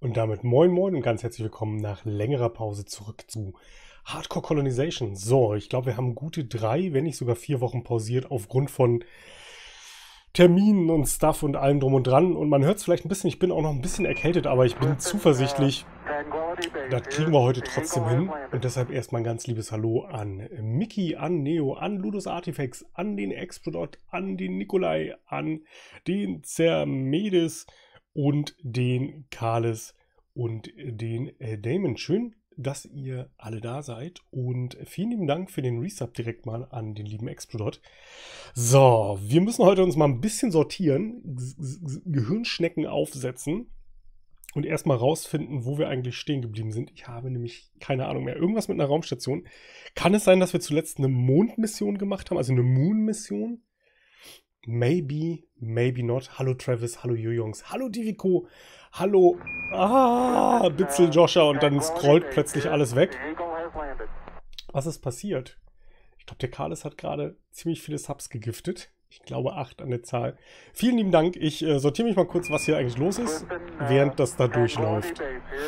Und damit moin moin und ganz herzlich willkommen nach längerer Pause zurück zu Hardcore Colonization. So, ich glaube, wir haben gute 3, wenn nicht sogar 4 Wochen pausiert aufgrund von Terminen und Stuff und allem drum und dran. Und man hört es vielleicht ein bisschen, ich bin auch noch ein bisschen erkältet, aber ich bin zuversichtlich, das kriegen wir heute trotzdem hin. Und deshalb erstmal ein ganz liebes Hallo an Mickey, an Neo, an Ludus Artifacts, an den Exprodot, an den Nikolai, an den Zermedes und den Kales und den Damon. Schön, dass ihr alle da seid und vielen lieben Dank für den Resub direkt mal an den lieben Exprodot. So, wir müssen heute uns mal ein bisschen sortieren, Gehirnschnecken aufsetzen und erstmal rausfinden, wo wir eigentlich stehen geblieben sind. Ich habe nämlich keine Ahnung mehr. Irgendwas mit einer Raumstation. Kann es sein, dass wir zuletzt eine Mondmission gemacht haben, also eine Moon-Mission? Maybe, maybe not. Hallo Travis, hallo Jujungs, hallo Diviko, hallo Bitzel Joscha und dann scrollt plötzlich alles weg. Was ist passiert? Ich glaube, der Kales hat gerade ziemlich viele Subs gegiftet. Ich glaube 8 an der Zahl. Vielen lieben Dank. Ich sortiere mich mal kurz, was hier eigentlich los ist, während das da durchläuft.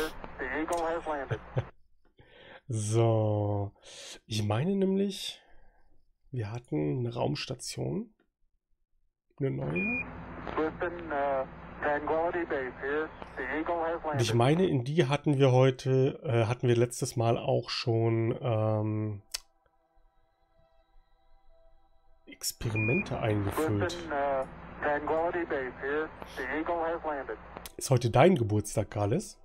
So. Ich meine nämlich, wir hatten eine Raumstation. Eine neue. Und ich meine, in die hatten wir heute, hatten wir letztes Mal auch schon Experimente eingefüllt. Ist heute dein Geburtstag, Kales?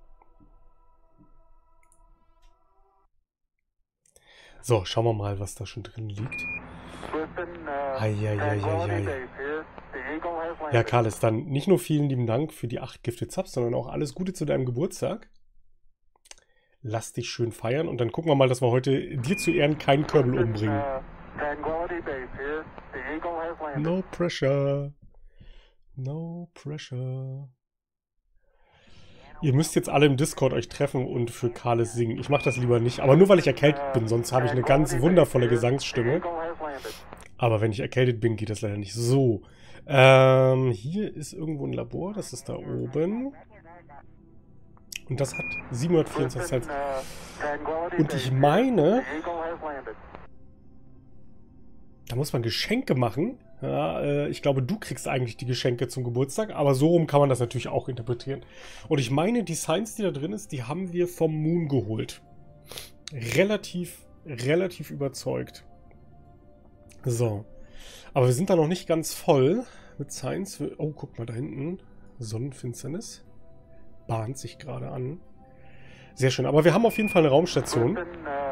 So, schauen wir mal, was da schon drin liegt. Eieieiei. Ja, Kales, dann nicht nur vielen lieben Dank für die 8 Gifted Subs, sondern auch alles Gute zu deinem Geburtstag. Lass dich schön feiern und dann gucken wir mal, dass wir heute dir zu Ehren keinen Körbel umbringen. No pressure. No pressure. Ihr müsst jetzt alle im Discord euch treffen und für Kales singen. Ich mache das lieber nicht, aber nur weil ich erkältet bin, sonst habe ich eine ganz wundervolle Gesangsstimme. Aber wenn ich erkältet bin, geht das leider nicht. So, hier ist irgendwo ein Labor, das ist da oben. Und das hat 724 Cent. Und ich meine, da muss man Geschenke machen. Ja, ich glaube, du kriegst eigentlich die Geschenke zum Geburtstag, aber so rum kann man das natürlich auch interpretieren. Und ich meine, die Science, die da drin ist, die haben wir vom Moon geholt. Relativ überzeugt. So. Aber wir sind da noch nicht ganz voll mit Science. Oh, guck mal da hinten. Sonnenfinsternis. Bahnt sich gerade an. Sehr schön. Aber wir haben auf jeden Fall eine Raumstation.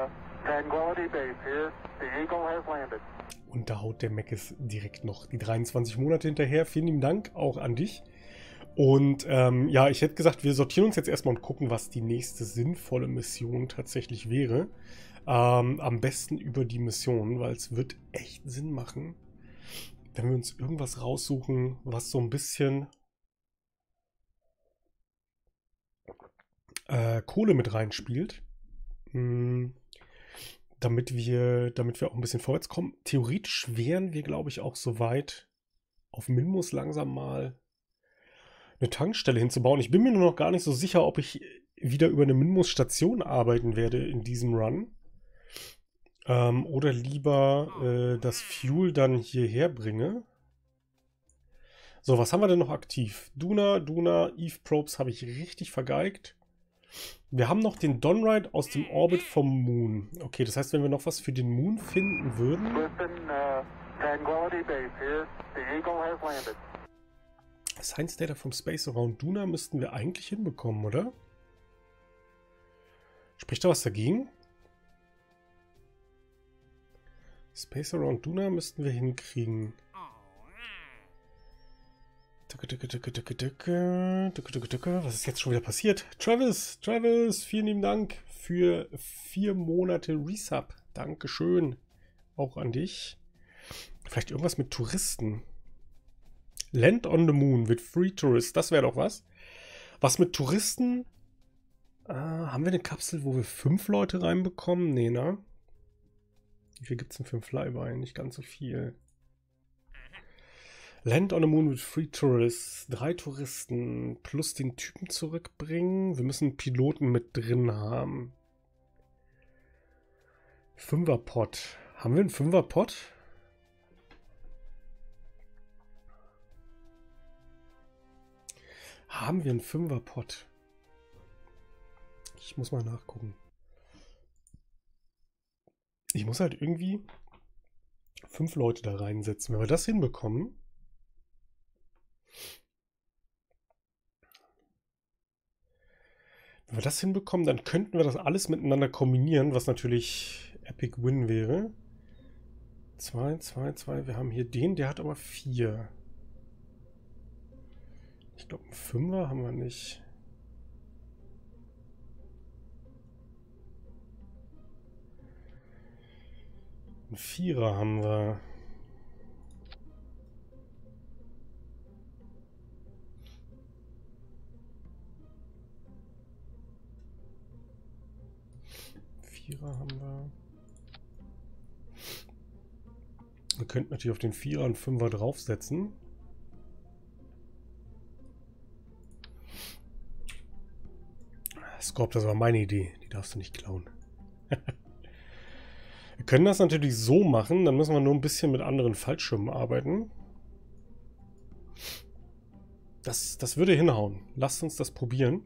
Und da haut der Meckes direkt noch die 23 Monate hinterher. Vielen lieben Dank auch an dich. Und ja, ich hätte gesagt, wir sortieren uns jetzt erstmal und gucken, was die nächste sinnvolle Mission tatsächlich wäre. Am besten über die Mission, weil es wird echt Sinn machen, wenn wir uns irgendwas raussuchen, was so ein bisschen Kohle mit reinspielt. Damit wir auch ein bisschen vorwärts kommen. Theoretisch wären wir, glaube ich, auch so weit, auf Minmus langsam mal eine Tankstelle hinzubauen. Ich bin mir nur noch gar nicht so sicher, ob ich wieder über eine Minmus-Station arbeiten werde in diesem Run. Oder lieber das Fuel dann hierher bringe. So, was haben wir denn noch aktiv? Duna, Eve Probes habe ich richtig vergeigt. Wir haben noch den Donride aus dem Orbit vom Moon. Okay, das heißt, wenn wir noch was für den Moon finden würden... Science Data from Space Around Duna müssten wir eigentlich hinbekommen, oder? Spricht da was dagegen? Space Around Duna müssten wir hinkriegen. Was ist jetzt schon wieder passiert? Travis, vielen lieben Dank für 4 Monate Resub. Dankeschön. Auch an dich. Vielleicht irgendwas mit Touristen. Land on the Moon with Free Tourists. Das wäre doch was. Was mit Touristen? Haben wir eine Kapsel, wo wir 5 Leute reinbekommen? Nee, ne? Wie viel gibt es denn für ein Flyby? Nicht ganz so viel. Land on the Moon with 3 Tourists. 3 Touristen plus den Typen zurückbringen. Wir müssen einen Piloten mit drin haben. 5er-Pot. Haben wir einen 5er-Pot? Haben wir einen 5er-Pot? Ich muss mal nachgucken. Ich muss halt irgendwie 5 Leute da reinsetzen. Wenn wir das hinbekommen. Wenn wir das hinbekommen, dann könnten wir das alles miteinander kombinieren, was natürlich Epic Win wäre. 2, 2, 2. Wir haben hier den, der hat aber 4. Ich glaube, einen 5er haben wir nicht. Einen 4er haben wir. Wir könnten natürlich auf den 4er und 5er draufsetzen. Scorp, das war meine Idee. Die darfst du nicht klauen. Wir können das natürlich so machen. Dann müssen wir nur ein bisschen mit anderen Fallschirmen arbeiten. Das würde hinhauen. Lasst uns das probieren.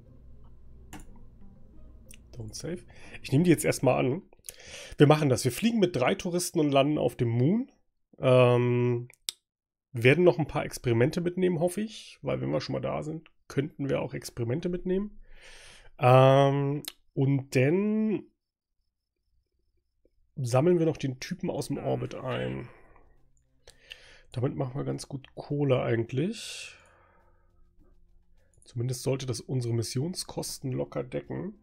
Don't save. Ich nehme die jetzt erstmal an. Wir machen das. Wir fliegen mit 3 Touristen und landen auf dem Moon. Werden noch ein paar Experimente mitnehmen, hoffe ich. Weil wenn wir schon mal da sind, könnten wir auch Experimente mitnehmen. Und dann sammeln wir noch den Typen aus dem Orbit ein. Damit machen wir ganz gut Kohle eigentlich. Zumindest sollte das unsere Missionskosten locker decken.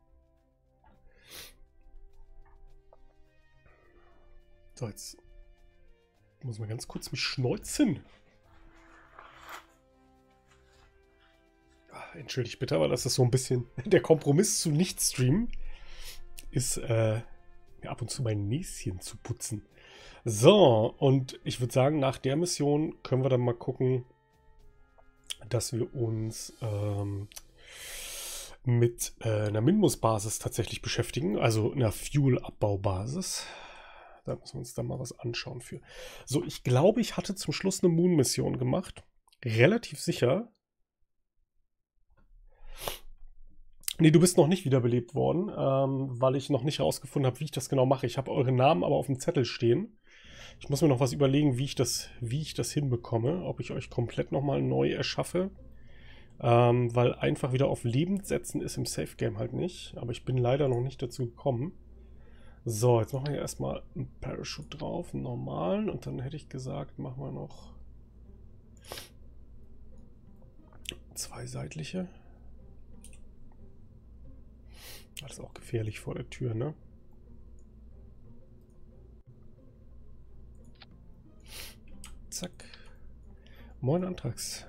So, jetzt muss man ganz kurz mich schneuzen. Entschuldigt bitte, aber das ist so ein bisschen der Kompromiss zu Nicht-Streamen. Ist mir ab und zu mein Näschen zu putzen. So, und ich würde sagen, nach der Mission können wir dann mal gucken, dass wir uns mit einer Minmus-Basis tatsächlich beschäftigen. Also einer Fuel-Abbau-Basis. Da müssen wir uns dann mal was anschauen für. So, ich glaube, ich hatte zum Schluss eine Moon-Mission gemacht. Relativ sicher. Nee, du bist noch nicht wiederbelebt worden, weil ich noch nicht herausgefunden habe, wie ich das genau mache. Ich habe eure Namen aber auf dem Zettel stehen. Ich muss mir noch was überlegen, wie ich das hinbekomme. Ob ich euch komplett nochmal neu erschaffe. Weil einfach wieder auf Lebend setzen ist im Safe Game halt nicht. Aber ich bin leider noch nicht dazu gekommen. So, jetzt machen wir hier erstmal einen Parachute drauf, einen normalen. Und dann hätte ich gesagt, machen wir noch 2 seitliche. Das ist auch gefährlich vor der Tür, ne? Zack. Moin, Antrax.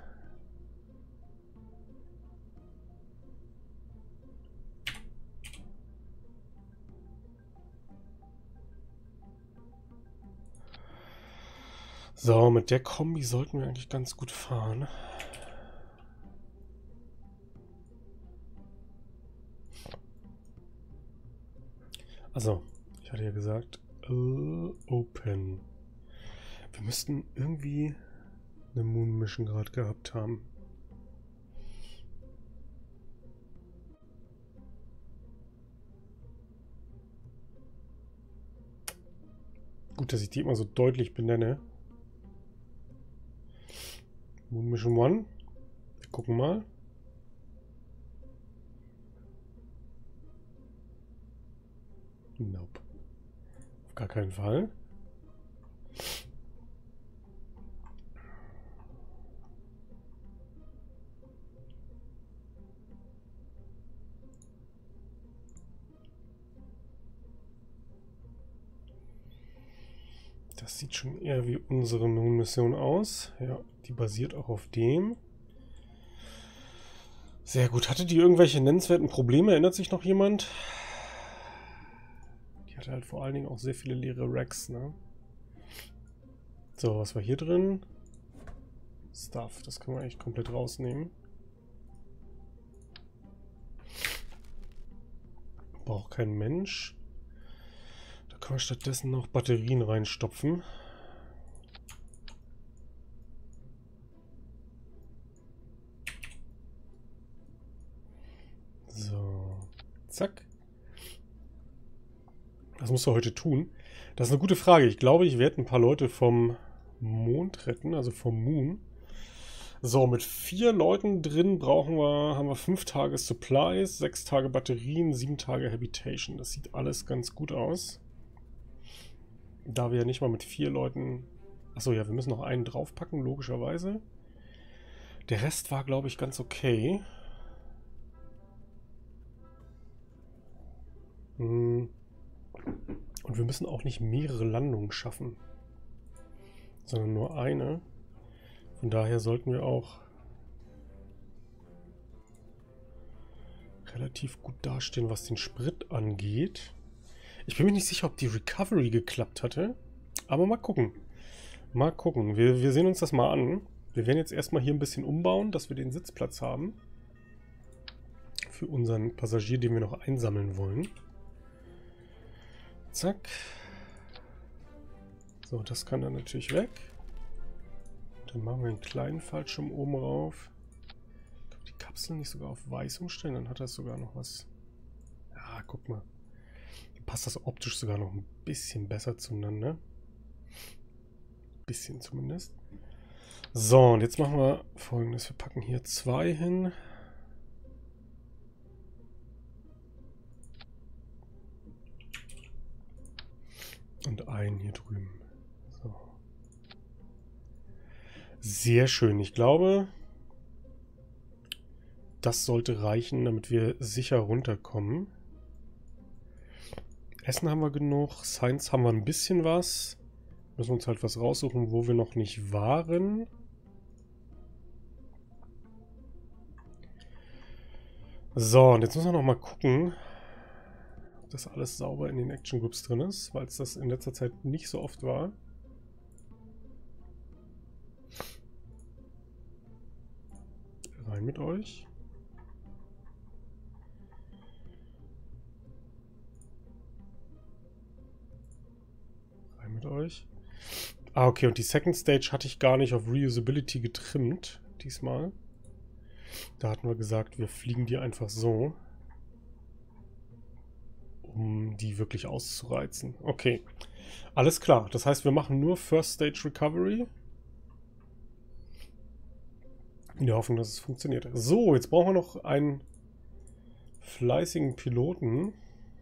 So, mit der Kombi sollten wir eigentlich ganz gut fahren. Also, ich hatte ja gesagt, Open. Wir müssten irgendwie eine Moon Mission gerade gehabt haben. Gut, dass ich die immer so deutlich benenne. Moon Mission 1. Wir gucken mal. Nope. Auf gar keinen Fall. Das sieht schon eher wie unsere Moon-Mission aus. Ja, die basiert auch auf dem. Sehr gut. Hatte die irgendwelche nennenswerten Probleme? Erinnert sich noch jemand? Die hatte halt vor allen Dingen auch sehr viele leere Racks, ne? So, was war hier drin? Stuff. Das können wir eigentlich komplett rausnehmen. Braucht kein Mensch. Da können wir stattdessen noch Batterien reinstopfen. So. Zack. Was musst du heute tun? Das ist eine gute Frage. Ich glaube, ich werde ein paar Leute vom Mond retten, also vom Moon. So, mit 4 Leuten drin haben wir 5 Tage Supplies, 6 Tage Batterien, 7 Tage Habitation. Das sieht alles ganz gut aus. Da wir ja nicht mal mit 4 Leuten... Achso, ja, wir müssen noch einen draufpacken, logischerweise. Der Rest war, glaube ich, ganz okay. Und wir müssen auch nicht mehrere Landungen schaffen, sondern nur eine. Von daher sollten wir auch relativ gut dastehen, was den Sprit angeht. Ich bin mir nicht sicher, ob die Recovery geklappt hatte. Aber mal gucken. Mal gucken. Wir sehen uns das mal an. Wir werden jetzt erstmal hier ein bisschen umbauen, dass wir den Sitzplatz haben. Für unseren Passagier, den wir noch einsammeln wollen. Zack. So, das kann dann natürlich weg. Dann machen wir einen kleinen Fallschirm oben rauf. Kann die Kapsel nicht sogar auf weiß umstellen? Dann hat das sogar noch was. Ja, guck mal. Dann passt das optisch sogar noch ein bisschen besser zueinander. Bisschen zumindest. So, und jetzt machen wir Folgendes. Wir packen hier 2 hin. Und einen hier drüben. So. Sehr schön. Ich glaube, das sollte reichen, damit wir sicher runterkommen. Essen haben wir genug. Science haben wir ein bisschen was. Müssen wir uns halt was raussuchen, wo wir noch nicht waren. So, und jetzt müssen wir noch mal gucken, ob das alles sauber in den Action Groups drin ist, weil es das in letzter Zeit nicht so oft war. Rein mit euch. Rein mit euch. Ah, okay, und die Second Stage hatte ich gar nicht auf Reusability getrimmt, diesmal. Da hatten wir gesagt, wir fliegen die einfach so, um die wirklich auszureizen. Okay, alles klar. Das heißt, wir machen nur First Stage Recovery. In der Hoffnung, dass es funktioniert. So, jetzt brauchen wir noch einen fleißigen Piloten.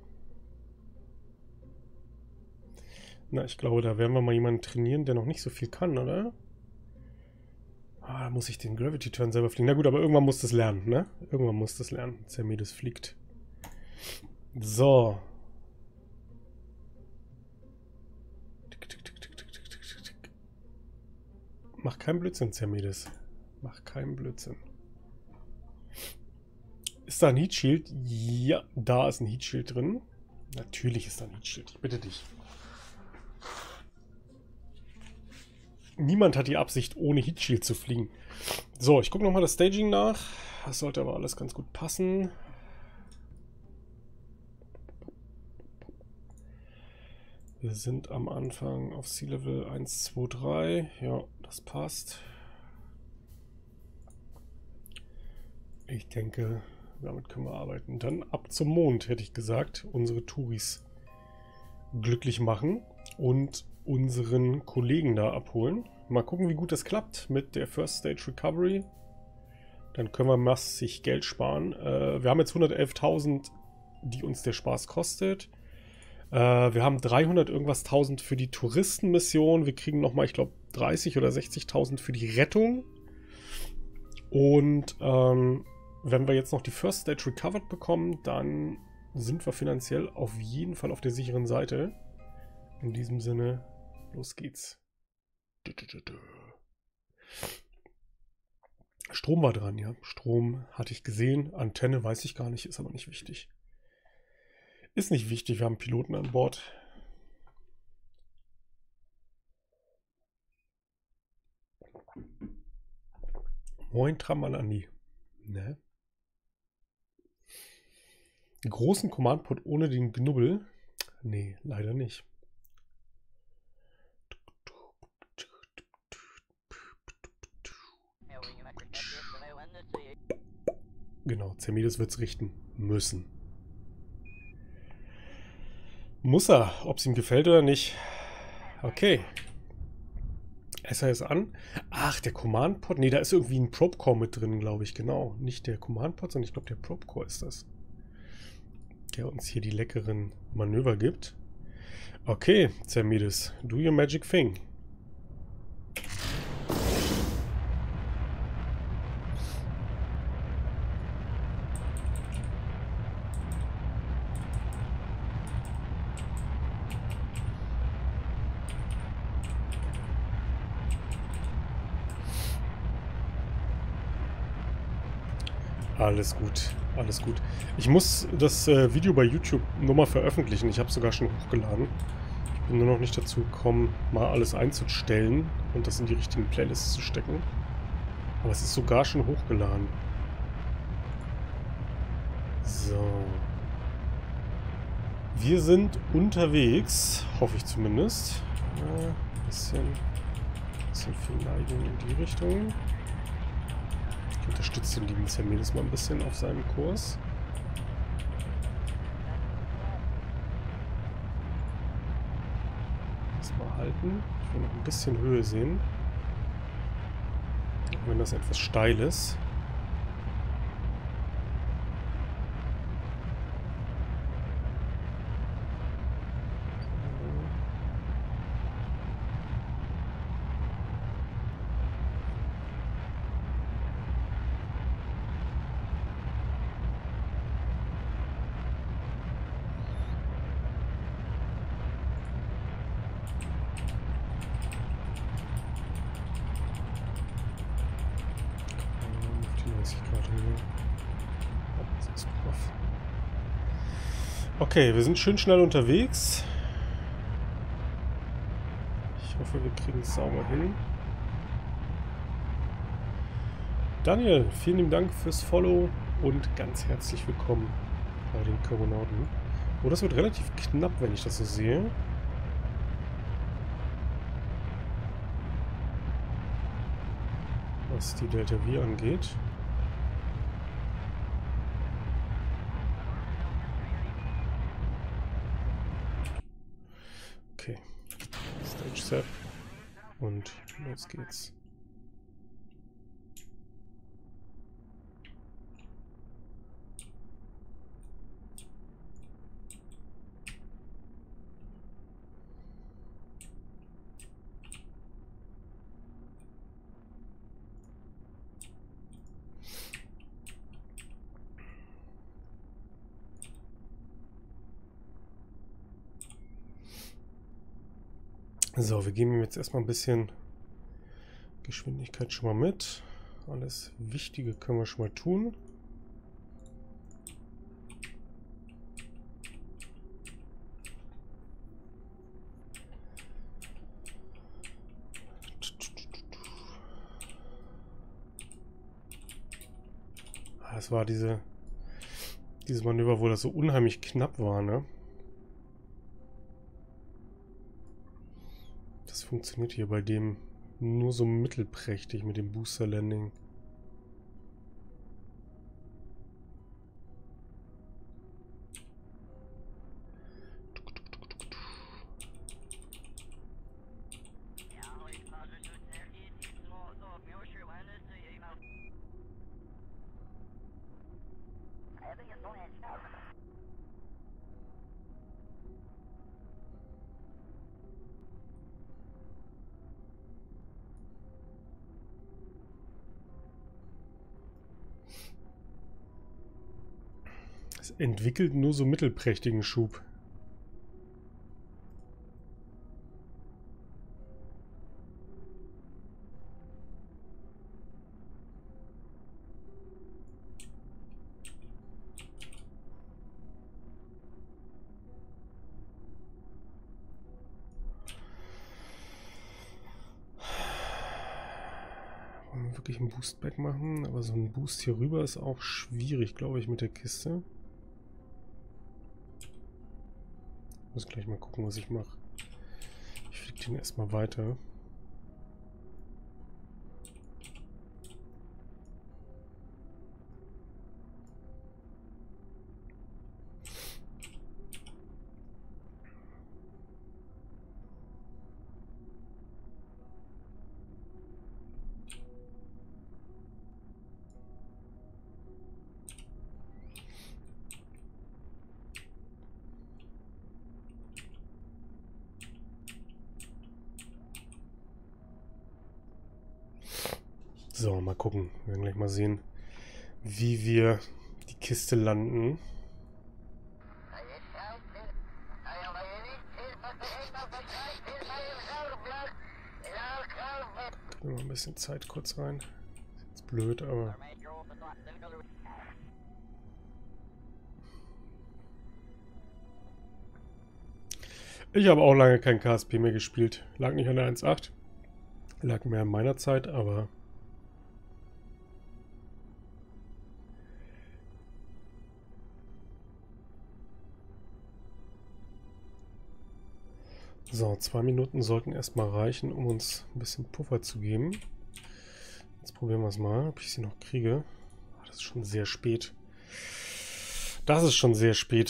Na, ich glaube, da werden wir mal jemanden trainieren, der noch nicht so viel kann, oder? Ah, da muss ich den Gravity Turn selber fliegen. Na gut, aber irgendwann muss das lernen, ne? Irgendwann muss das lernen. Zermedes fliegt. So. Mach keinen Blödsinn, Zermedes. Mach keinen Blödsinn. Ist da ein Heat Shield? Ja, da ist ein Heat Shield drin. Natürlich ist da ein Heat Shield. Ich bitte dich. Niemand hat die Absicht, ohne Heat Shield zu fliegen. So, ich gucke nochmal das Staging nach. Das sollte aber alles ganz gut passen. Wir sind am Anfang auf Sea Level 1, 2, 3. Ja, das passt. Ich denke, damit können wir arbeiten. Dann ab zum Mond, hätte ich gesagt. Unsere Touris glücklich machen und unseren Kollegen da abholen. Mal gucken, wie gut das klappt mit der First Stage Recovery. Dann können wir massig Geld sparen. Wir haben jetzt 111.000, die uns der Spaß kostet. Wir haben 300 irgendwas 1000 für die Touristenmission. Wir kriegen nochmal, ich glaube, 30 oder 60.000 für die Rettung. Und wenn wir jetzt noch die First Stage recovered bekommen, dann sind wir finanziell auf jeden Fall auf der sicheren Seite. In diesem Sinne, los geht's. Strom war dran, ja. Strom hatte ich gesehen. Antenne weiß ich gar nicht, ist aber nicht wichtig. Ist nicht wichtig, wir haben Piloten an Bord. Moin Trammann Andi. Ne? Großen Command-Pod ohne den Knubbel? Nee, leider nicht. Genau, Zermedes wird's richten müssen. Muss er, ob es ihm gefällt oder nicht. Okay. SAS an. Ach, der Command-Pod. Nee, da ist irgendwie ein Probe-Core mit drin, glaube ich. Genau. Nicht der Command-Pod, sondern ich glaube, der Probe-Core ist das. Der uns hier die leckeren Manöver gibt. Okay, Zermedes. Do your magic thing. Alles gut, alles gut. Ich muss das Video bei YouTube nur mal veröffentlichen. Ich habe es sogar schon hochgeladen. Ich bin nur noch nicht dazu gekommen, mal alles einzustellen und das in die richtigen Playlists zu stecken. Aber es ist sogar schon hochgeladen. So. Wir sind unterwegs, hoffe ich zumindest. Bisschen viel Neigung in die Richtung. Ich unterstütze den lieben Zermedes mal ein bisschen auf seinem Kurs. Erstmal halten. Ich will noch ein bisschen Höhe sehen. Auch wenn das etwas steil ist. Okay, wir sind schön schnell unterwegs. Ich hoffe, wir kriegen es sauber hin. Daniel, vielen lieben Dank fürs Follow und ganz herzlich willkommen bei den Choronauten. Oh, das wird relativ knapp, wenn ich das so sehe. Was die Delta V angeht. Okay. Stage Set. Und los geht's. So, wir geben ihm jetzt erstmal ein bisschen Geschwindigkeit schon mal mit. Alles Wichtige können wir schon mal tun. Das war dieses Manöver, wo das so unheimlich knapp war, ne? Das funktioniert hier bei dem nur so mittelprächtig mit dem Booster Landing. Es entwickelt nur so mittelprächtigen Schub. Wollen wir wirklich einen Boost-Back machen? Aber so ein Boost hier rüber ist auch schwierig, glaube ich, mit der Kiste. Ich muss gleich mal gucken, was ich mache. Ich fliege den erstmal weiter. So, mal gucken. Wir werden gleich mal sehen, wie wir die Kiste landen. Gib mir mal ein bisschen Zeit kurz rein. Ist jetzt blöd, aber... Ich habe auch lange kein KSP mehr gespielt. Lag nicht an der 1.8. Lag mehr in meiner Zeit, aber... So, 2 Minuten sollten erstmal reichen, um uns ein bisschen Puffer zu geben. Jetzt probieren wir es mal, ob ich sie noch kriege. Das ist schon sehr spät. Das ist schon sehr spät.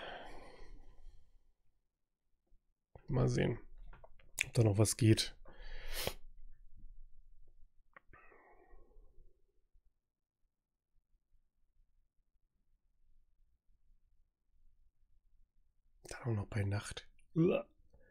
Mal sehen, ob da noch was geht. Dann auch noch bei Nacht. Uah.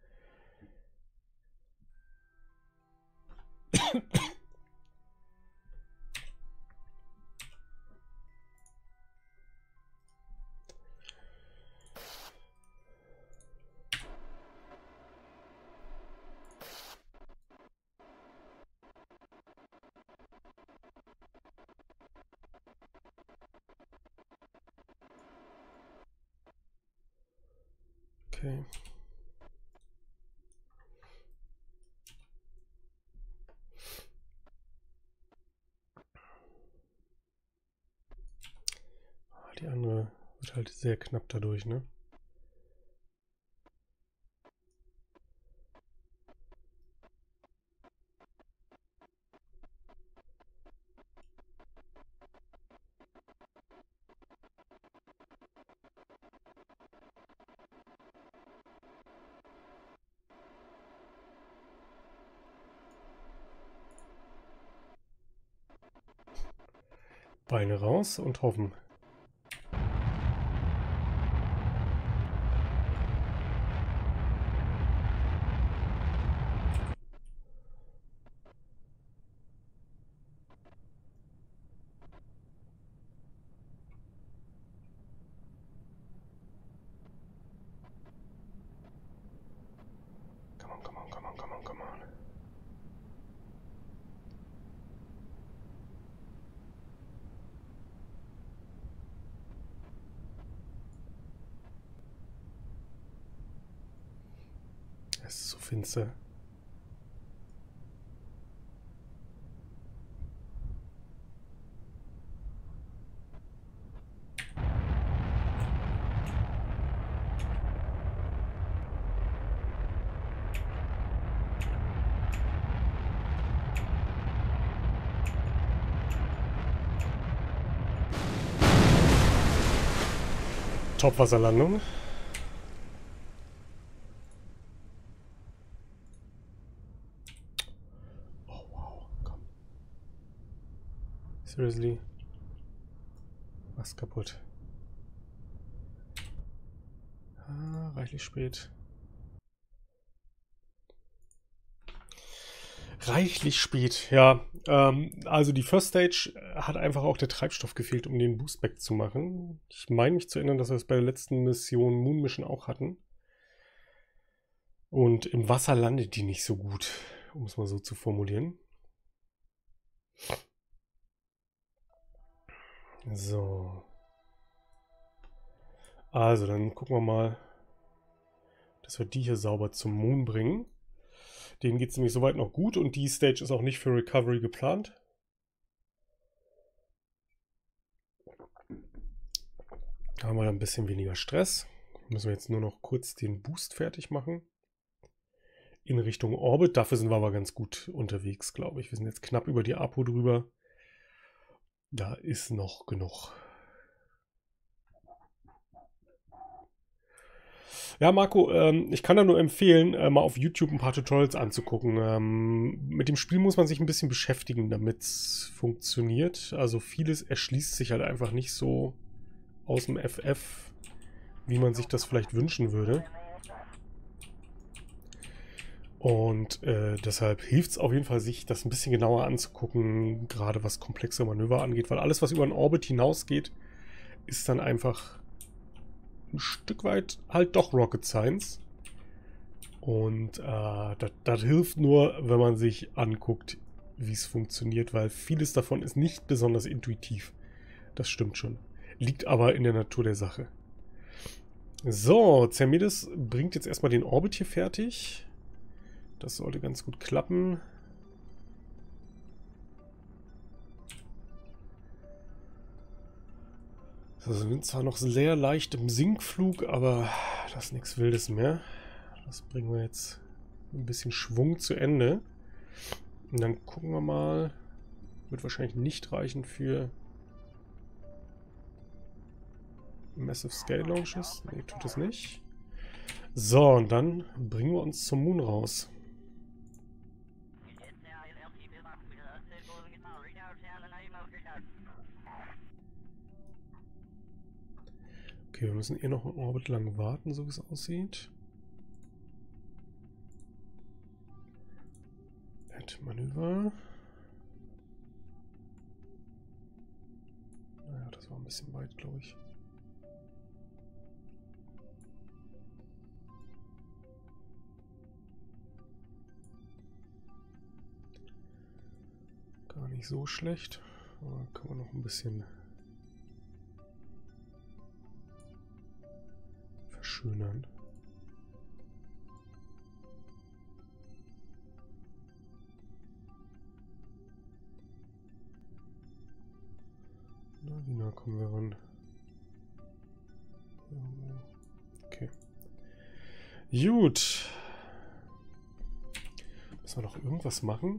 Okay. Die andere wird halt sehr knapp dadurch, ne? Beine raus und hoffen. Come on, come on, come on, come on, come on. Es ist so finster. Topwasserlandung. Oh wow, komm. Seriously? Was kaputt? Ah, reichlich spät. Reichlich spät, ja. Also die First Stage hat einfach auch der Treibstoff gefehlt, um den Boostback zu machen. Ich meine mich zu erinnern, dass wir es bei der letzten Mission Moon Mission auch hatten. Und im Wasser landet die nicht so gut, um es mal so zu formulieren. So. Also, dann gucken wir mal, dass wir die hier sauber zum Moon bringen. Denen geht es nämlich soweit noch gut und die Stage ist auch nicht für Recovery geplant. Da haben wir dann ein bisschen weniger Stress. Müssen wir jetzt nur noch kurz den Boost fertig machen. In Richtung Orbit. Dafür sind wir aber ganz gut unterwegs, glaube ich. Wir sind jetzt knapp über die Apo drüber. Da ist noch genug. Ja, Marco, ich kann da nur empfehlen, mal auf YouTube ein paar Tutorials anzugucken. Mit dem Spiel muss man sich ein bisschen beschäftigen, damit es funktioniert. Also vieles erschließt sich halt einfach nicht so aus dem FF, wie man sich das vielleicht wünschen würde. Und deshalb hilft es auf jeden Fall, sich das ein bisschen genauer anzugucken, gerade was komplexe Manöver angeht, weil alles, was über den Orbit hinausgeht, ist dann einfach ein Stück weit halt doch Rocket Science. Und das hilft nur, wenn man sich anguckt, wie es funktioniert, weil vieles davon ist nicht besonders intuitiv. Das stimmt schon. Liegt aber in der Natur der Sache. So, Zermedes bringt jetzt erstmal den Orbit hier fertig. Das sollte ganz gut klappen. Wir sind zwar noch sehr leicht im Sinkflug, aber das ist nichts Wildes mehr. Das bringen wir jetzt ein bisschen Schwung zu Ende. Und dann gucken wir mal. Wird wahrscheinlich nicht reichen für Massive Scale Launches. Ne, tut es nicht. So, und dann bringen wir uns zum Moon raus. Okay, wir müssen noch einen Orbit lang warten, so wie es aussieht. Manöver. Naja, das war ein bisschen weit, glaube ich. Gar nicht so schlecht. Aber kann man noch ein bisschen verschönern. Na, wie nah kommen wir ran? Okay. Gut. Müssen wir noch irgendwas machen?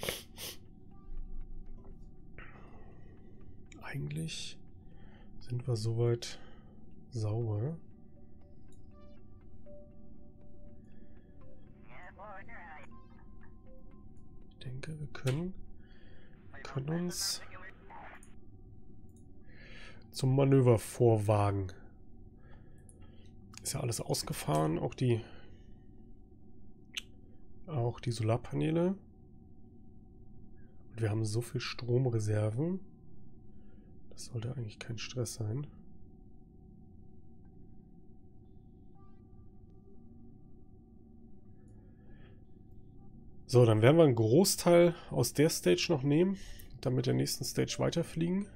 Eigentlich sind wir soweit sauber. Ich denke, wir können uns zum Manöver vorwagen. Ist ja alles ausgefahren, auch die Solarpaneele. Und wir haben so viel Stromreserven. Das sollte eigentlich kein Stress sein. So, dann werden wir einen Großteil aus der Stage noch nehmen, dann mit der nächsten Stage weiterfliegen.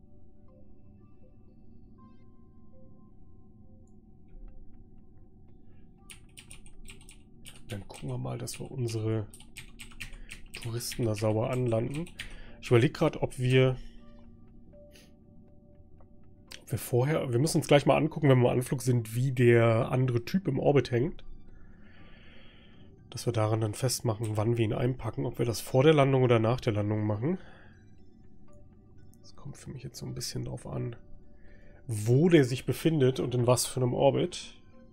Dann gucken wir mal, dass wir unsere Touristen da sauber anlanden. Ich überlege gerade, ob wir vorher... Wir müssen uns gleich mal angucken, wenn wir im Anflug sind, wie der andere Typ im Orbit hängt. Dass wir daran dann festmachen, wann wir ihn einpacken. Ob wir das vor der Landung oder nach der Landung machen. Das kommt für mich jetzt so ein bisschen drauf an, wo der sich befindet und in was für einem Orbit.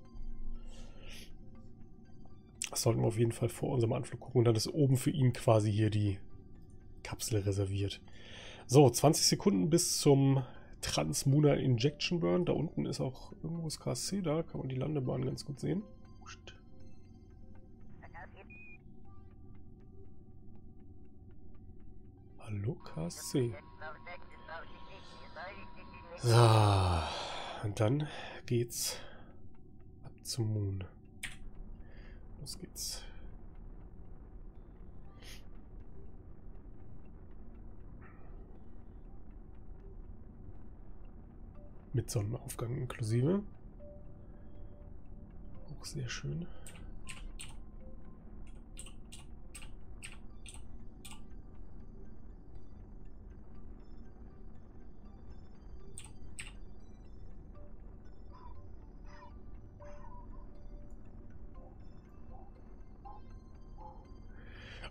Das sollten wir auf jeden Fall vor unserem Anflug gucken. Und dann ist oben für ihn quasi hier die Kapsel reserviert. So, 20 Sekunden bis zum Translunar Injection Burn. Da unten ist auch irgendwo das KSC. Da kann man die Landebahn ganz gut sehen. Hallo KSC. So, und dann geht's ab zum Moon. Los geht's. Mit Sonnenaufgang inklusive. Auch sehr schön.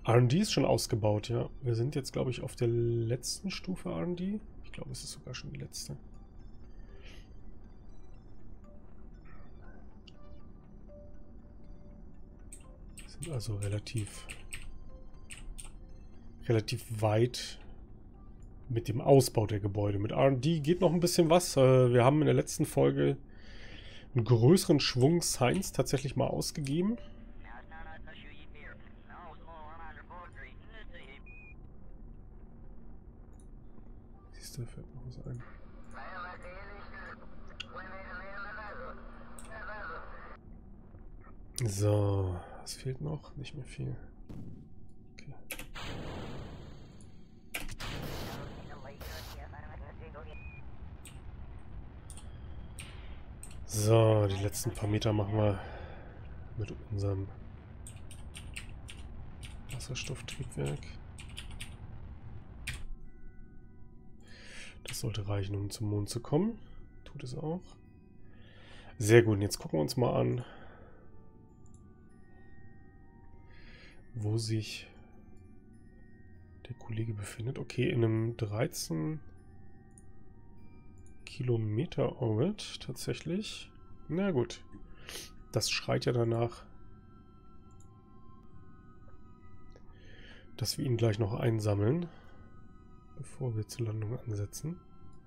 R&D ist schon ausgebaut, ja. Wir sind jetzt, glaube ich, auf der letzten Stufe R&D. Ich glaube, es ist sogar schon die letzte. Wir sind also relativ weit mit dem Ausbau der Gebäude. Mit R&D geht noch ein bisschen was. Wir haben in der letzten Folge einen größeren Schwung Science tatsächlich mal ausgegeben. Siehst du, fällt noch was ein. So, was fehlt noch? Nicht mehr viel. Okay. So, die letzten paar Meter machen wir mit unserem Wasserstofftriebwerk. Das sollte reichen, um zum Mond zu kommen. Tut es auch. Sehr gut, und jetzt gucken wir uns mal an, wo sich der Kollege befindet. Okay, in einem 13 Kilometer Orbit tatsächlich. Na gut, das schreit ja danach, dass wir ihn gleich noch einsammeln, bevor wir zur Landung ansetzen.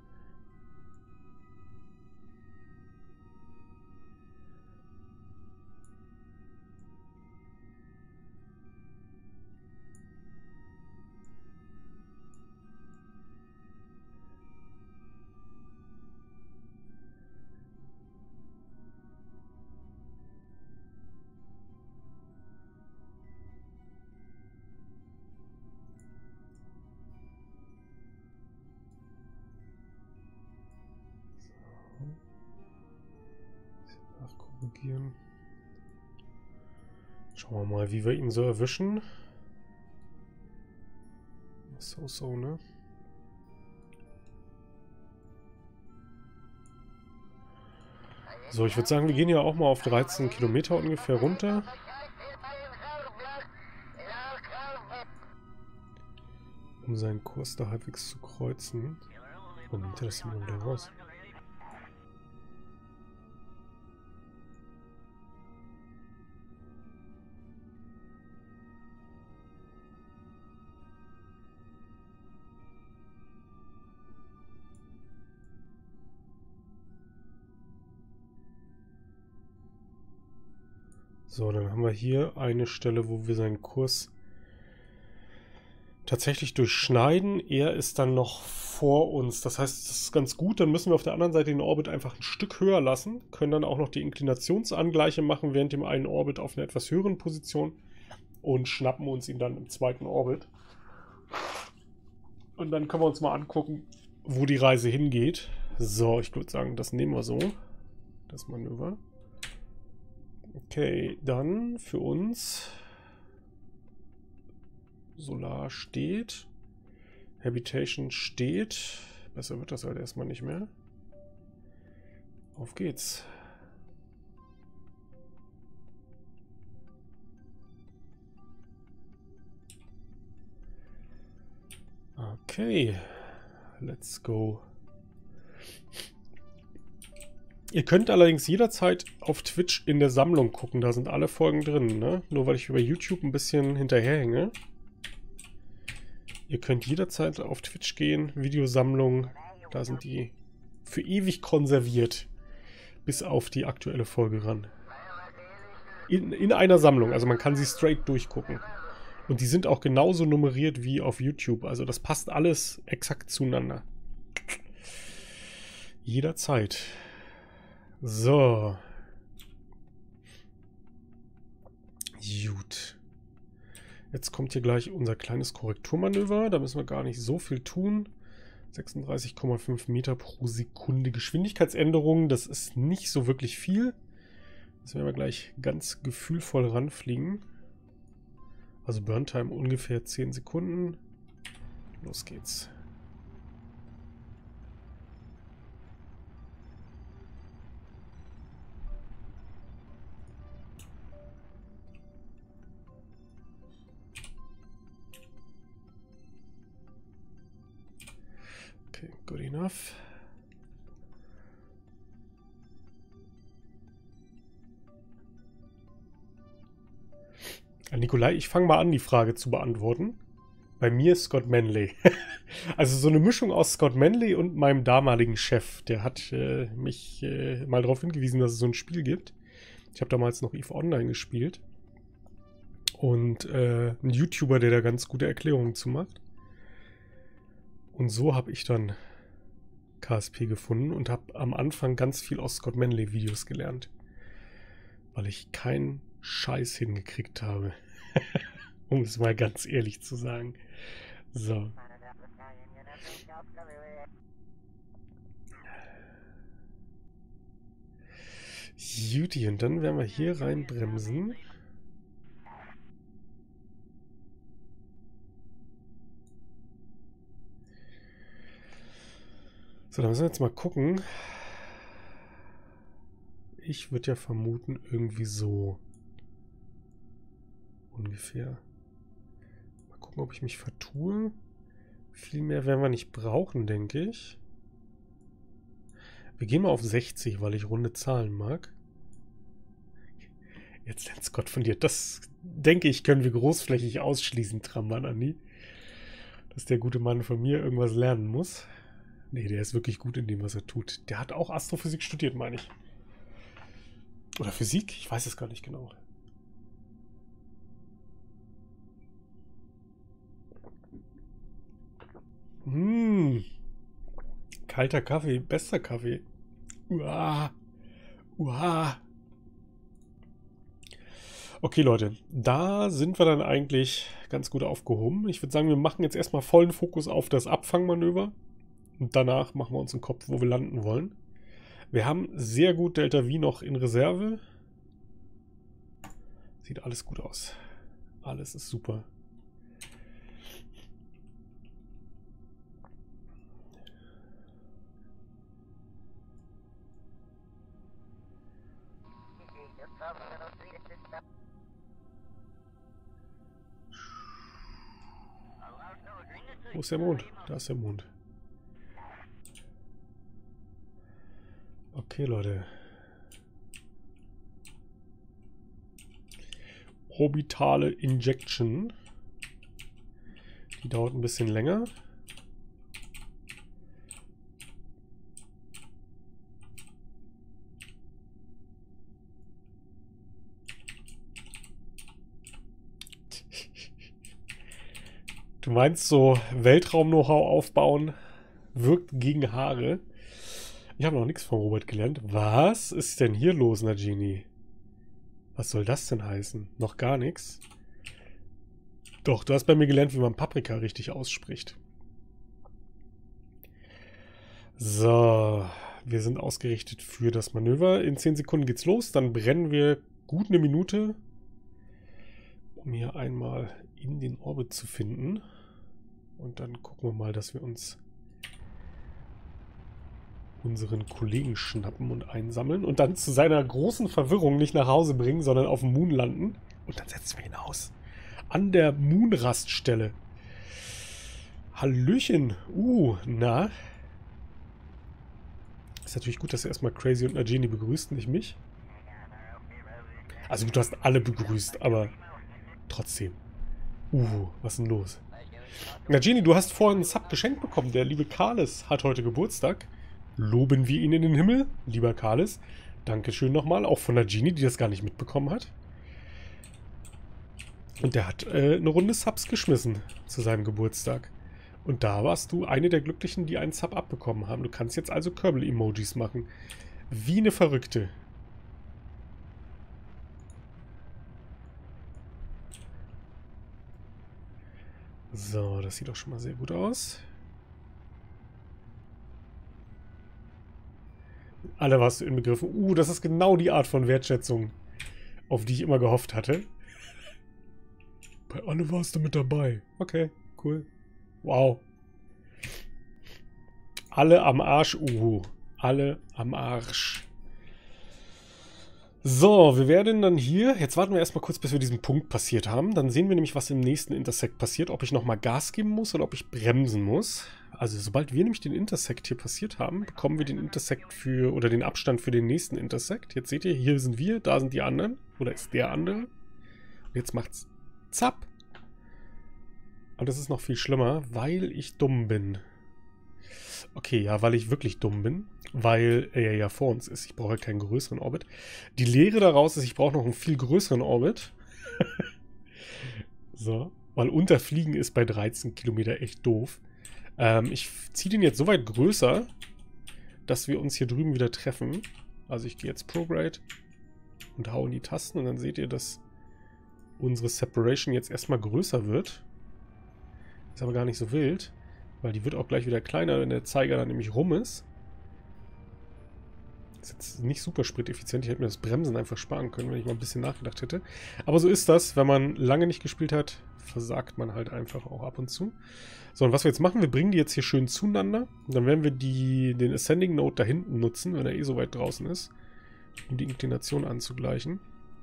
Nachkorrigieren. Schauen wir mal, wie wir ihn so erwischen. So, ne? So, ich würde sagen, wir gehen ja auch mal auf 13 Kilometer ungefähr runter. Um seinen Kurs da halbwegs zu kreuzen. Warum nimmt er das denn wieder raus? So, dann haben wir hier eine Stelle, wo wir seinen Kurs tatsächlich durchschneiden. Er ist dann noch vor uns. Das heißt, das ist ganz gut. Dann müssen wir auf der anderen Seite den Orbit einfach ein Stück höher lassen. Können dann auch noch die Inklinationsangleiche machen während dem einen Orbit auf einer etwas höheren Position. Und schnappen uns ihn dann im zweiten Orbit. Und dann können wir uns mal angucken, wo die Reise hingeht. So, ich würde sagen, das nehmen wir so. Das Manöver. Okay, dann für uns Solar steht. Habitation steht. Besser wird das halt erstmal nicht mehr. Auf geht's. Okay, let's go. Ihr könnt allerdings jederzeit auf Twitch in der Sammlung gucken, da sind alle Folgen drin, ne? Nur weil ich über YouTube ein bisschen hinterherhänge. Ihr könnt jederzeit auf Twitch gehen, Videosammlung, da sind die für ewig konserviert, bis auf die aktuelle Folge ran. In einer Sammlung, also man kann sie straight durchgucken. Und die sind auch genauso nummeriert wie auf YouTube, also das passt alles exakt zueinander. Jederzeit. So. Gut. Jetzt kommt hier gleich unser kleines Korrekturmanöver. Da müssen wir gar nicht so viel tun. 36,5 Meter pro Sekunde Geschwindigkeitsänderung. Das ist nicht so wirklich viel. Das werden wir gleich ganz gefühlvoll ranfliegen. Also Burntime ungefähr 10 Sekunden. Los geht's. Good enough. Nikolai, ich fange mal an, die Frage zu beantworten. Bei mir ist Scott Manley. Also so eine Mischung aus Scott Manley und meinem damaligen Chef. Der hat mich mal darauf hingewiesen, dass es so ein Spiel gibt. Ich habe damals noch EVE Online gespielt. Und ein YouTuber, der da ganz gute Erklärungen zu macht. Und so habe ich dann KSP gefunden und habe am Anfang ganz viel aus Scott Manley Videos gelernt. Weil ich keinen Scheiß hingekriegt habe. Um es mal ganz ehrlich zu sagen. So. Juti, und dann werden wir hier reinbremsen. So, dann müssen wir jetzt mal gucken. Ich würde ja vermuten, irgendwie so. Ungefähr. Mal gucken, ob ich mich vertue. Viel mehr werden wir nicht brauchen, denke ich. Wir gehen mal auf 60, weil ich runde Zahlen mag. Jetzt lernt Scott von dir. Das, denke ich, können wir großflächig ausschließen, Trammann, Anni. Dass der gute Mann von mir irgendwas lernen muss. Nee, der ist wirklich gut in dem, was er tut. Der hat auch Astrophysik studiert, meine ich. Oder Physik? Ich weiß es gar nicht genau. Kalter Kaffee, bester Kaffee. Uah. Uah. Okay, Leute, da sind wir dann eigentlich ganz gut aufgehoben. Ich würde sagen, wir machen jetzt erstmal vollen Fokus auf das Abfangmanöver. Und danach machen wir uns einen Kopf, wo wir landen wollen. Wir haben sehr gut Delta V noch in Reserve. Sieht alles gut aus. Alles ist super. Wo ist der Mond? Da ist der Mond. Okay, Leute. Orbitale Injection. Die dauert ein bisschen länger. Du meinst so Weltraum-Know-how aufbauen wirkt gegen Haare. Ich habe noch nichts von Robert gelernt. Was ist denn hier los, Nagini? Was soll das denn heißen? Noch gar nichts? Doch, du hast bei mir gelernt, wie man Paprika richtig ausspricht. So, wir sind ausgerichtet für das Manöver. In 10 Sekunden geht's los. Dann brennen wir gut eine Minute, um hier einmal in den Orbit zu finden. Und dann gucken wir mal, dass wir uns unseren Kollegen schnappen und einsammeln. Und dann zu seiner großen Verwirrung nicht nach Hause bringen, sondern auf dem Moon landen. Und dann setzen wir ihn aus. An der Moon-Raststelle. Hallöchen. Na? Ist natürlich gut, dass er erstmal Crazy und Nagini begrüßt, nicht mich. Also gut, du hast alle begrüßt, aber trotzdem. Was ist denn los? Nagini, du hast vorhin einen Sub geschenkt bekommen. Der liebe Kalis hat heute Geburtstag. Loben wir ihn in den Himmel, lieber Kalis. Dankeschön nochmal, auch von Nagini, die das gar nicht mitbekommen hat. Und der hat eine Runde Subs geschmissen zu seinem Geburtstag. Und da warst du eine der Glücklichen, die einen Sub abbekommen haben. Du kannst jetzt also Kerbal-Emojis machen. Wie eine Verrückte. So, das sieht doch schon mal sehr gut aus. Alle warst du inbegriffen. Das ist genau die Art von Wertschätzung, auf die ich immer gehofft hatte. Bei alle warst du mit dabei. Okay, cool. Wow. Alle am Arsch, Alle am Arsch. So, wir werden dann hier, jetzt warten wir erstmal kurz, bis wir diesen Punkt passiert haben. Dann sehen wir nämlich, was im nächsten Intersect passiert. Ob ich nochmal Gas geben muss oder ob ich bremsen muss. Also sobald wir nämlich den Intersect hier passiert haben, bekommen wir den Intersect für, oder den Abstand für den nächsten Intersect. Jetzt seht ihr, hier sind wir, da sind die anderen. Oder ist der andere. Und jetzt macht's zapp. Und das ist noch viel schlimmer, weil ich dumm bin. Okay, ja, weil ich wirklich dumm bin. Weil er ja vor uns ist. Ich brauche ja keinen größeren Orbit. Die Lehre daraus ist, ich brauche noch einen viel größeren Orbit. So. Weil unterfliegen ist bei 13 Kilometer echt doof. Ich ziehe den jetzt so weit größer, dass wir uns hier drüben wieder treffen. Also ich gehe jetzt Prograde und hau in die Tasten. Und dann seht ihr, dass unsere Separation jetzt erstmal größer wird. Ist aber gar nicht so wild. Weil die wird auch gleich wieder kleiner, wenn der Zeiger dann nämlich rum ist. Ist jetzt nicht super spriteffizient. Ich hätte mir das Bremsen einfach sparen können, wenn ich mal ein bisschen nachgedacht hätte. Aber so ist das. Wenn man lange nicht gespielt hat, versagt man halt einfach auch ab und zu. So, und was wir jetzt machen, wir bringen die jetzt hier schön zueinander. Und dann werden wir den Ascending Node da hinten nutzen, wenn er eh so weit draußen ist, um die Inklination anzugleichen.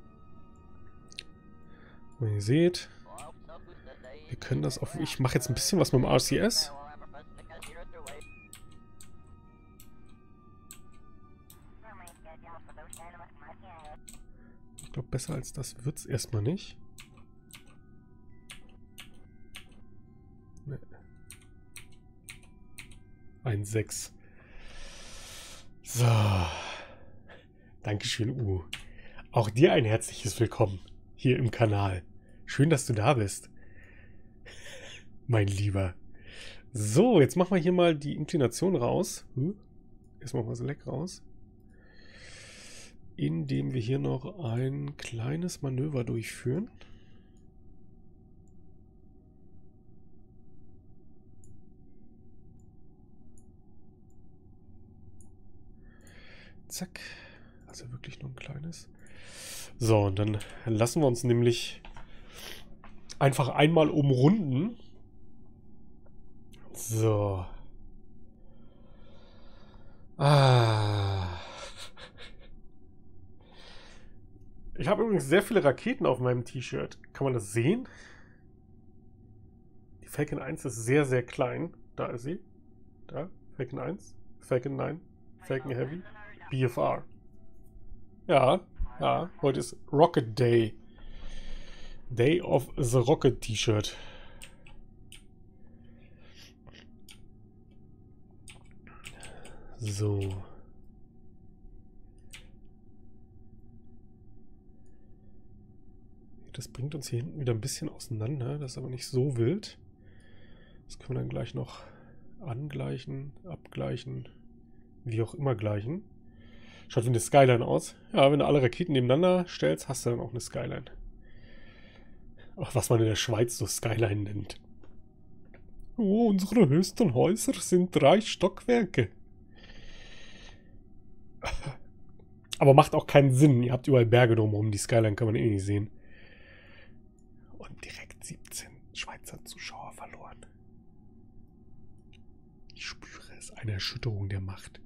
Und ihr seht, wir können das auf... Ich mache jetzt ein bisschen was mit dem RCS. Ich glaube, besser als das wird es erstmal nicht. Nee. 1,6. So. Dankeschön, Auch dir ein herzliches Willkommen hier im Kanal. Schön, dass du da bist. Mein Lieber. So, jetzt machen wir hier mal die Inklination raus. Erstmal mal Select raus. Indem wir hier noch ein kleines Manöver durchführen. Zack. Also wirklich nur ein kleines. So, und dann lassen wir uns nämlich einfach einmal umrunden. So. Ich habe übrigens sehr viele Raketen auf meinem T-Shirt. Kann man das sehen? Die Falcon 1 ist sehr, sehr klein. Da ist sie. Da. Falcon 1. Falcon 9. Falcon Heavy. BFR. Ja. Ja. Heute ist Rocket Day. Day of the Rocket T-Shirt. So. Das bringt uns hier hinten wieder ein bisschen auseinander. Das ist aber nicht so wild. Das können wir dann gleich noch angleichen, abgleichen, wie auch immer gleichen. Schaut wie eine Skyline aus. Ja, wenn du alle Raketen nebeneinander stellst, hast du dann auch eine Skyline. Auch was man in der Schweiz so Skyline nennt. Oh, unsere höchsten Häuser sind 3 Stockwerke. Aber macht auch keinen Sinn. Ihr habt überall Berge drumherum. Die Skyline kann man eh nicht sehen. Und direkt 17 Schweizer Zuschauer verloren. Ich spüre es. Eine Erschütterung der Macht.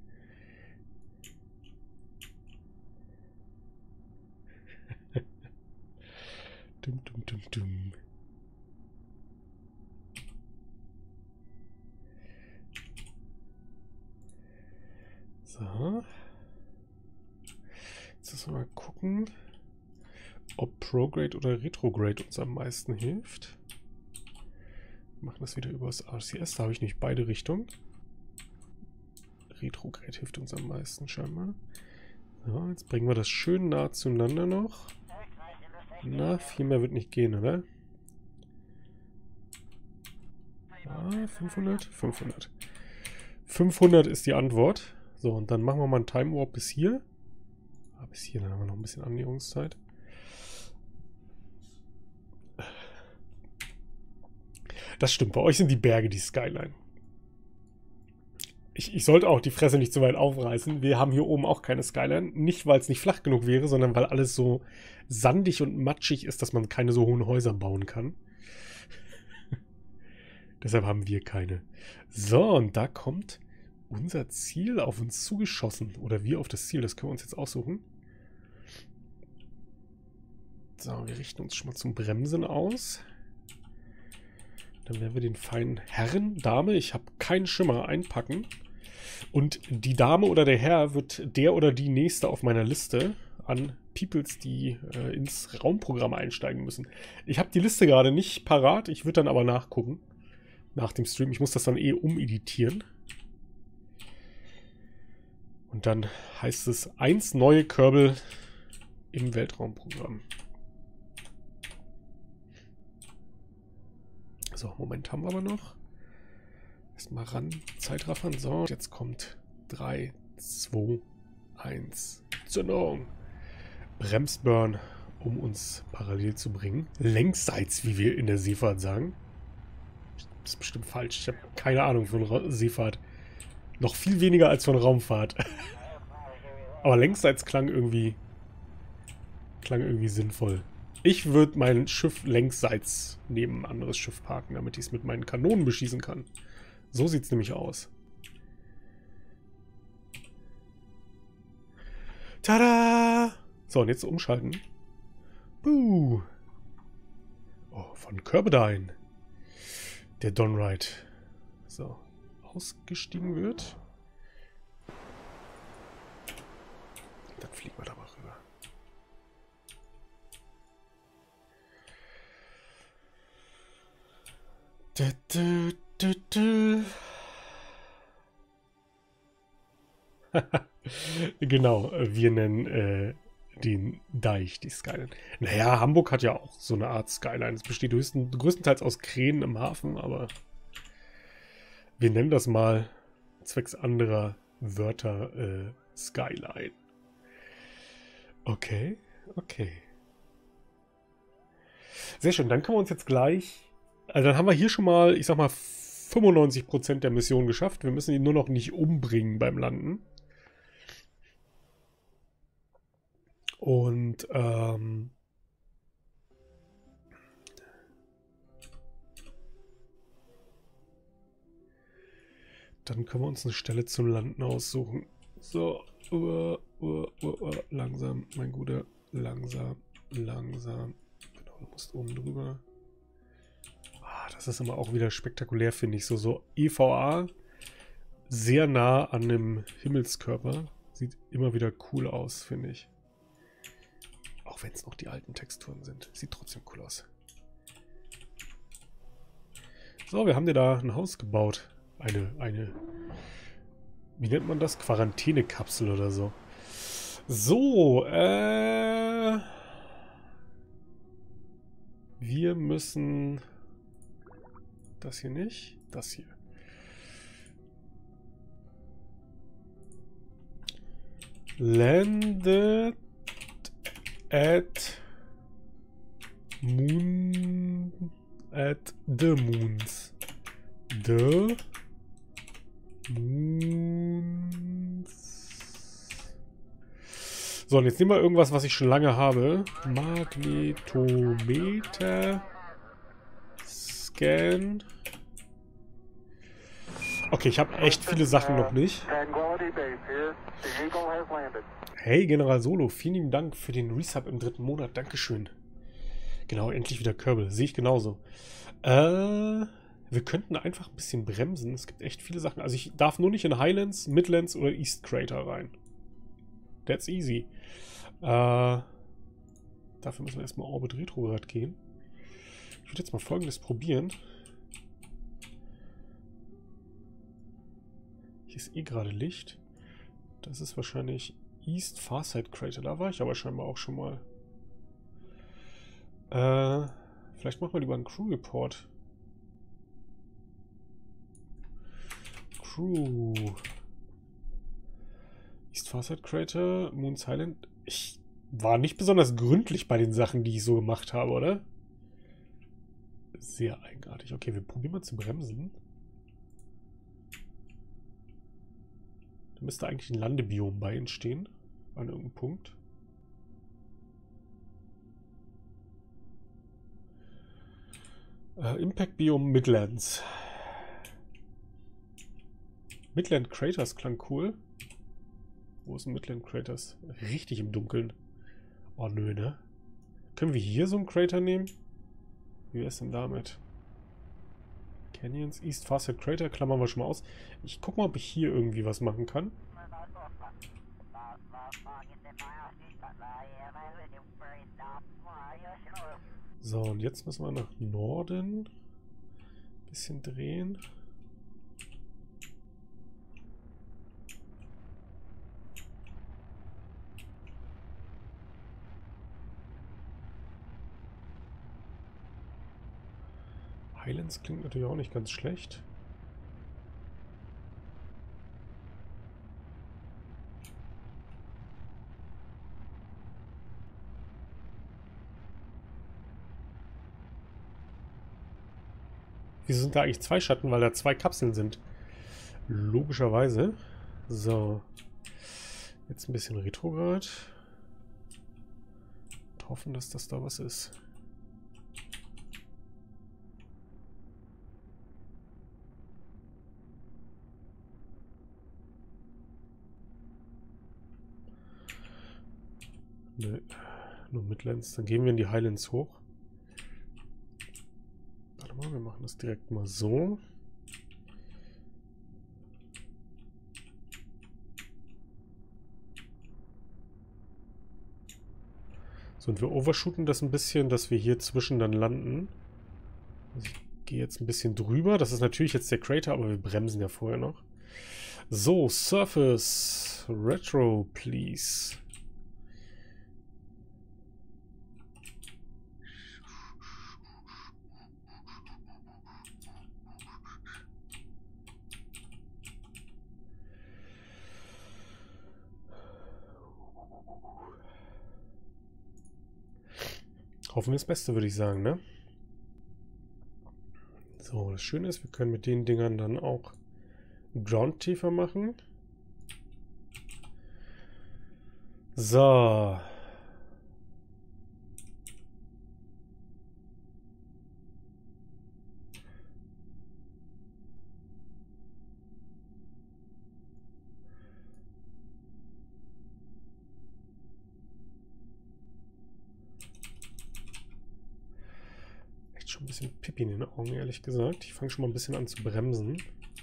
Dum, dum, dum, dum. So. Jetzt müssen wir mal gucken, ob Prograde oder Retrograde uns am meisten hilft. Wir machen das wieder über das RCS. Da habe ich nicht beide Richtungen. Retrograde hilft uns am meisten scheinbar. So, jetzt bringen wir das schön nah zueinander noch. Na, viel mehr wird nicht gehen, oder? Ah, 500? 500. 500 ist die Antwort. So, und dann machen wir mal einen Time Warp bis hier. Ah, bis hier, dann haben wir noch ein bisschen Annäherungszeit. Das stimmt, bei euch sind die Berge die Skyline. Ich sollte auch die Fresse nicht zu weit aufreißen. Wir haben hier oben auch keine Skyline. Nicht, weil es nicht flach genug wäre, sondern weil alles so sandig und matschig ist, dass man keine so hohen Häuser bauen kann. Deshalb haben wir keine. So, und da kommt unser Ziel auf uns zugeschossen. Oder wir auf das Ziel, das können wir uns jetzt aussuchen. So, wir richten uns schon mal zum Bremsen aus. Dann werden wir den feinen Herren, Dame, ich habe keinen Schimmer, einpacken. Und die Dame oder der Herr wird der oder die nächste auf meiner Liste an Peoples, die ins Raumprogramm einsteigen müssen. Ich habe die Liste gerade nicht parat, ich würde dann aber nachgucken. Nach dem Stream. Ich muss das dann eh umeditieren. Und dann heißt es 1 neue Kerbal im Weltraumprogramm. So, Moment haben wir aber noch. Erstmal ran, Zeitraffern. So, jetzt kommt 3, 2, 1. Zündung. Bremsburn, um uns parallel zu bringen. Längsseits, wie wir in der Seefahrt sagen. Das ist bestimmt falsch. Ich habe keine Ahnung von Seefahrt. Noch viel weniger als von Raumfahrt. Aber längsseits klang irgendwie sinnvoll. Ich würde mein Schiff längsseits neben ein anderes Schiff parken, damit ich es mit meinen Kanonen beschießen kann. So sieht es nämlich aus. Tada! So, und jetzt umschalten. Buh! Oh, von Kerbadine. Der Donride. So, ausgestiegen wird. Dann fliegen wir da mal rüber. Genau, wir nennen den Deich die Skyline. Naja, Hamburg hat ja auch so eine Art Skyline. Es besteht größtenteils aus Kränen im Hafen, aber wir nennen das mal zwecks anderer Wörter Skyline. Okay, okay. Sehr schön, dann können wir uns jetzt gleich... Also dann haben wir hier schon mal, ich sag mal, 95% der Mission geschafft. Wir müssen ihn nur noch nicht umbringen beim Landen. Und, dann können wir uns eine Stelle zum Landen aussuchen. So, langsam, mein Guter, langsam. Genau, du musst oben drüber. Das ist immer auch wieder spektakulär, finde ich. So EVA, sehr nah an einem Himmelskörper. Sieht immer wieder cool aus, finde ich. Auch wenn es noch die alten Texturen sind. Sieht trotzdem cool aus. So, wir haben dir da ein Haus gebaut. Eine, wie nennt man das? Quarantänekapsel oder so. So, wir müssen... Das hier nicht. Das hier. Landed at moon at the moons. The moons. So, und jetzt nehmen wir irgendwas, was ich schon lange habe. Magnetometer. Scan. Okay, ich habe echt viele Sachen noch nicht. Hey, General Solo, vielen lieben Dank für den Resub im 3. Monat. Dankeschön. Genau, endlich wieder Kerbal. Sehe ich genauso. Wir könnten einfach ein bisschen bremsen. Es gibt echt viele Sachen. Also ich darf nur nicht in Highlands, Midlands oder East Crater rein. That's easy. Dafür müssen wir erstmal Orbit Retrograd gehen. Ich würde jetzt mal Folgendes probieren. Hier ist eh gerade Licht. Das ist wahrscheinlich East Farsight Crater. Da war ich aber scheinbar auch schon mal. Vielleicht machen wir lieber einen Crew Report. Crew. East Farsight Crater, Moon's Highland. Ich war nicht besonders gründlich bei den Sachen, die ich so gemacht habe, oder? Sehr eigenartig. Okay, wir probieren mal zu bremsen. Da müsste eigentlich ein Landebiom bei entstehen. An irgendeinem Punkt. Impact Biom Midlands. Midland Craters klang cool. Wo ist ein Midland Craters? Richtig im Dunkeln. Oh nö, ne? Können wir hier so einen Crater nehmen? Wie wäre es denn damit? Canyons, East Farsight Crater, klammern wir schon mal aus. Ich gucke mal, ob ich hier irgendwie was machen kann. So, und jetzt müssen wir nach Norden. Bisschen drehen. Highlands klingt natürlich auch nicht ganz schlecht. Wieso sind da eigentlich zwei Schatten? Weil da zwei Kapseln sind. Logischerweise. So. Jetzt ein bisschen Retrograd. Und hoffen, dass das da was ist. Ne, nur Midlands. Dann gehen wir in die Highlands hoch. Warte mal, wir machen das direkt mal so. So, und wir overshooten das ein bisschen, dass wir hier zwischen dann landen. Also ich gehe jetzt ein bisschen drüber. Das ist natürlich jetzt der Crater, aber wir bremsen ja vorher noch. So, Surface. Retro, please. Hoffen wir das Beste, würde ich sagen, ne? So, das Schöne ist, wir können mit den Dingern dann auch Ground tiefer machen. So. Schon ein bisschen Pipi in den Augen, ehrlich gesagt. Ich fange schon mal ein bisschen an zu bremsen.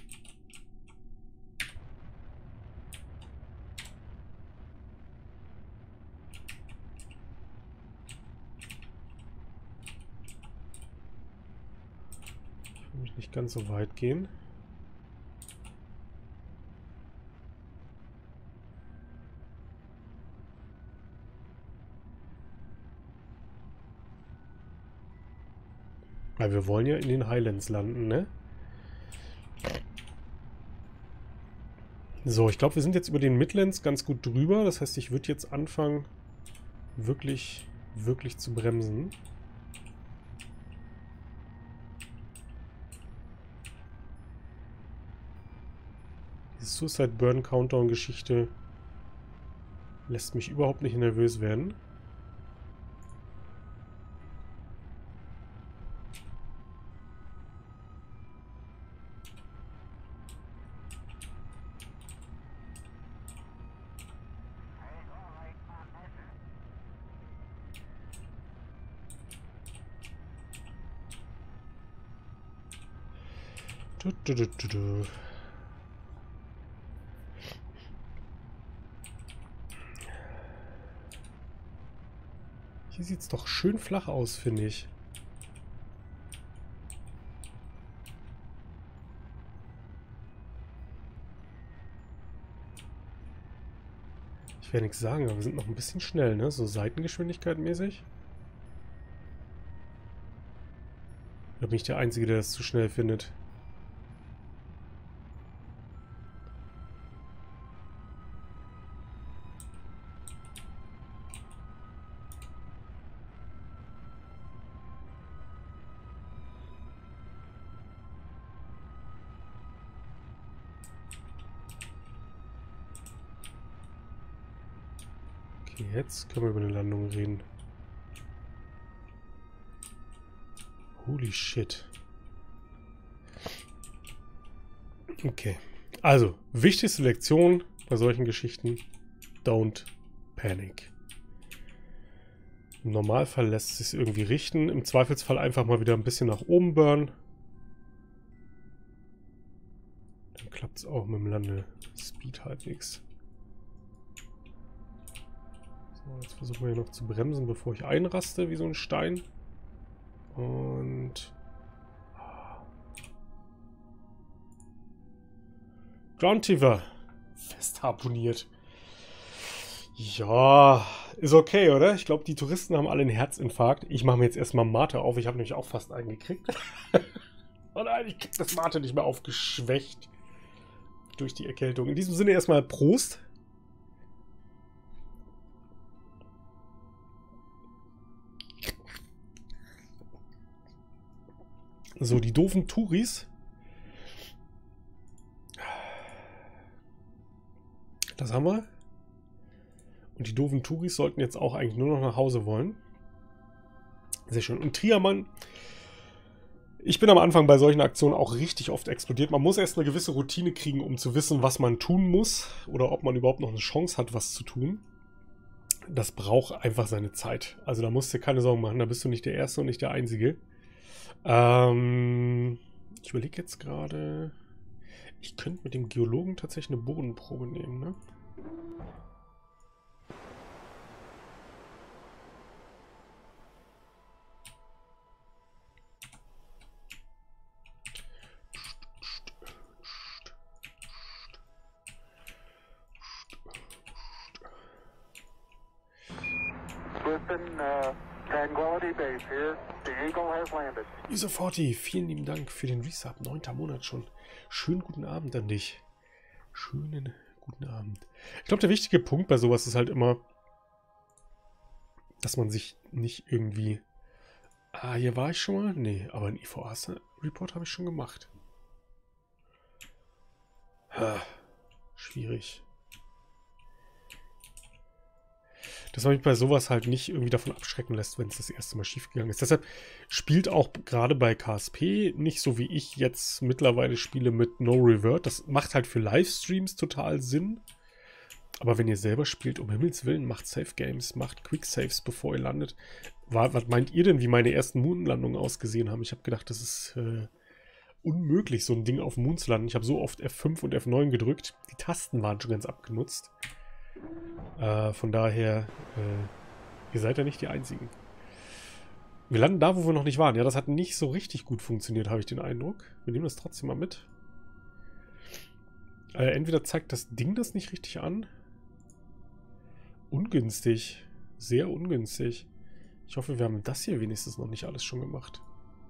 Ich will mich nicht ganz so weit gehen. Weil wir wollen ja in den Highlands landen, ne? So, ich glaube, wir sind jetzt über den Midlands ganz gut drüber. Das heißt, ich würde jetzt anfangen, wirklich zu bremsen. Die Suicide Burn Countdown Geschichte lässt mich überhaupt nicht nervös werden. Hier sieht es doch schön flach aus, finde ich. Ich werde nichts sagen, aber wir sind noch ein bisschen schnell, ne? So Seitengeschwindigkeit mäßig. Oder bin ich der Einzige, der das zu schnell findet? Okay, jetzt können wir über eine Landung reden. Holy shit. Okay. Also, wichtigste Lektion bei solchen Geschichten: Don't panic. Im Normalfall lässt es sich irgendwie richten. Im Zweifelsfall einfach mal wieder ein bisschen nach oben burnen. Dann klappt es auch mit dem Lande-Speed halbwegs. So, jetzt versuchen wir hier noch zu bremsen, bevor ich einraste wie so ein Stein. Und... Ground Tiver. Fest harponiert. Ja, ist okay, oder? Ich glaube, die Touristen haben alle einen Herzinfarkt. Ich mache mir jetzt erstmal Mate auf. Ich habe nämlich auch fast einen gekriegt. Oh nein, ich krieg das Mate nicht mehr aufgeschwächt. Durch die Erkältung. In diesem Sinne erstmal Prost. So, die doofen Touris. Das haben wir. Und die doofen Touris sollten jetzt auch eigentlich nur noch nach Hause wollen. Sehr schön. Und Triamann. Ich bin am Anfang bei solchen Aktionen auch richtig oft explodiert. Man muss erst eine gewisse Routine kriegen, um zu wissen, was man tun muss. Oder ob man überhaupt noch eine Chance hat, was zu tun. Das braucht einfach seine Zeit. Also da musst du dir keine Sorgen machen. Da bist du nicht der Erste und nicht der Einzige. Ich überlege jetzt gerade... Ich könnte mit dem Geologen tatsächlich eine Bodenprobe nehmen, ne? Tranquility Base here. The Eagle has landed. Isoforti, vielen lieben Dank für den Resub. 9. Monat schon. Schönen guten Abend an dich. Schönen guten Abend. Ich glaube, der wichtige Punkt bei sowas ist halt immer, dass man sich nicht irgendwie... Ah, hier war ich schon mal? Nee, aber einen IVA-Report habe ich schon gemacht. Schwierig. Dass man mich bei sowas halt nicht irgendwie davon abschrecken lässt, wenn es das erste Mal schiefgegangen ist. Deshalb spielt auch gerade bei KSP nicht so wie ich jetzt mittlerweile spiele mit No Revert. Das macht halt für Livestreams total Sinn. Aber wenn ihr selber spielt, um Himmels Willen, macht Safe Games, macht Quick Saves, bevor ihr landet. Was meint ihr denn, wie meine ersten Moonlandungen ausgesehen haben? Ich habe gedacht, das ist unmöglich, so ein Ding auf dem Moon zu landen. Ich habe so oft F5 und F9 gedrückt. Die Tasten waren schon ganz abgenutzt. Von daher, ihr seid ja nicht die Einzigen. Wir landen da, wo wir noch nicht waren. Ja, das hat nicht so richtig gut funktioniert, habe ich den Eindruck. Wir nehmen das trotzdem mal mit. Entweder zeigt das Ding das nicht richtig an. Ungünstig. Sehr ungünstig. Ich hoffe, wir haben das hier wenigstens noch nicht alles schon gemacht.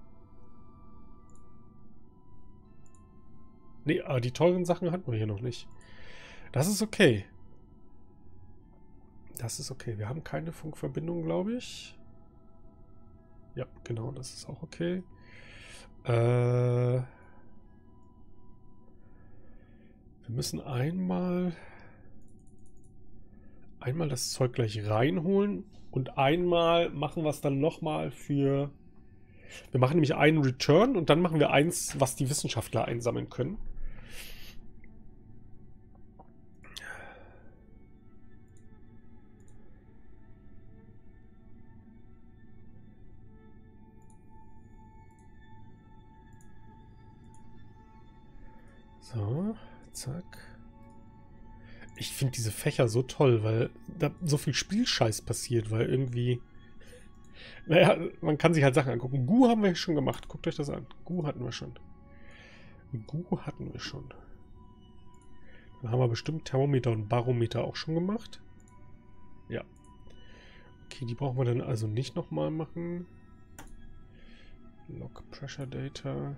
Nee, aber die teuren Sachen hatten wir hier noch nicht. Das ist okay. Das ist okay. Wir haben keine Funkverbindung, glaube ich. Ja, genau, das ist auch okay. Wir müssen einmal das Zeug gleich reinholen und einmal machen wir es dann nochmal für... Wir machen nämlich einen Return und dann machen wir eins, was die Wissenschaftler einsammeln können. So, zack. Ich finde diese Fächer so toll, weil da so viel Spielscheiß passiert, weil irgendwie... Naja, man kann sich halt Sachen angucken. Gu haben wir schon gemacht. Guckt euch das an. Gu hatten wir schon. Gu hatten wir schon. Dann haben wir bestimmt Thermometer und Barometer auch schon gemacht. Ja. Okay, die brauchen wir dann also nicht nochmal machen. Log Pressure Data.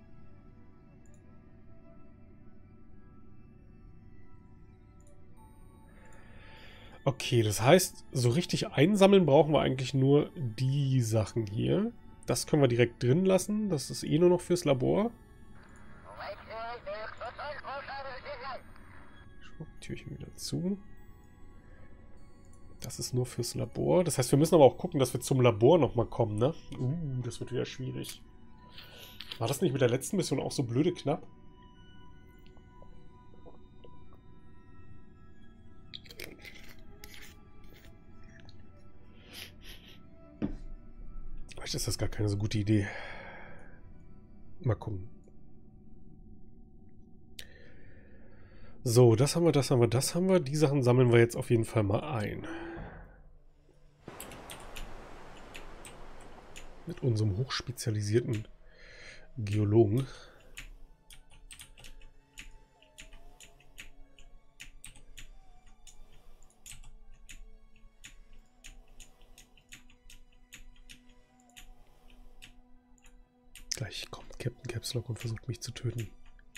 Okay, das heißt, so richtig einsammeln brauchen wir eigentlich nur die Sachen hier. Das können wir direkt drin lassen. Das ist eh nur noch fürs Labor. Schwupp, Türchen wieder zu. Das ist nur fürs Labor. Das heißt, wir müssen aber auch gucken, dass wir zum Labor nochmal kommen, ne? Das wird wieder schwierig. War das nicht mit der letzten Mission auch so blöde knapp? Vielleicht ist das gar keine so gute Idee. Mal gucken. So, das haben wir, das haben wir, das haben wir. Die Sachen sammeln wir jetzt auf jeden Fall mal ein. Mit unserem hochspezialisierten Geologen. Gleich kommt Captain Caps Lock und versucht mich zu töten.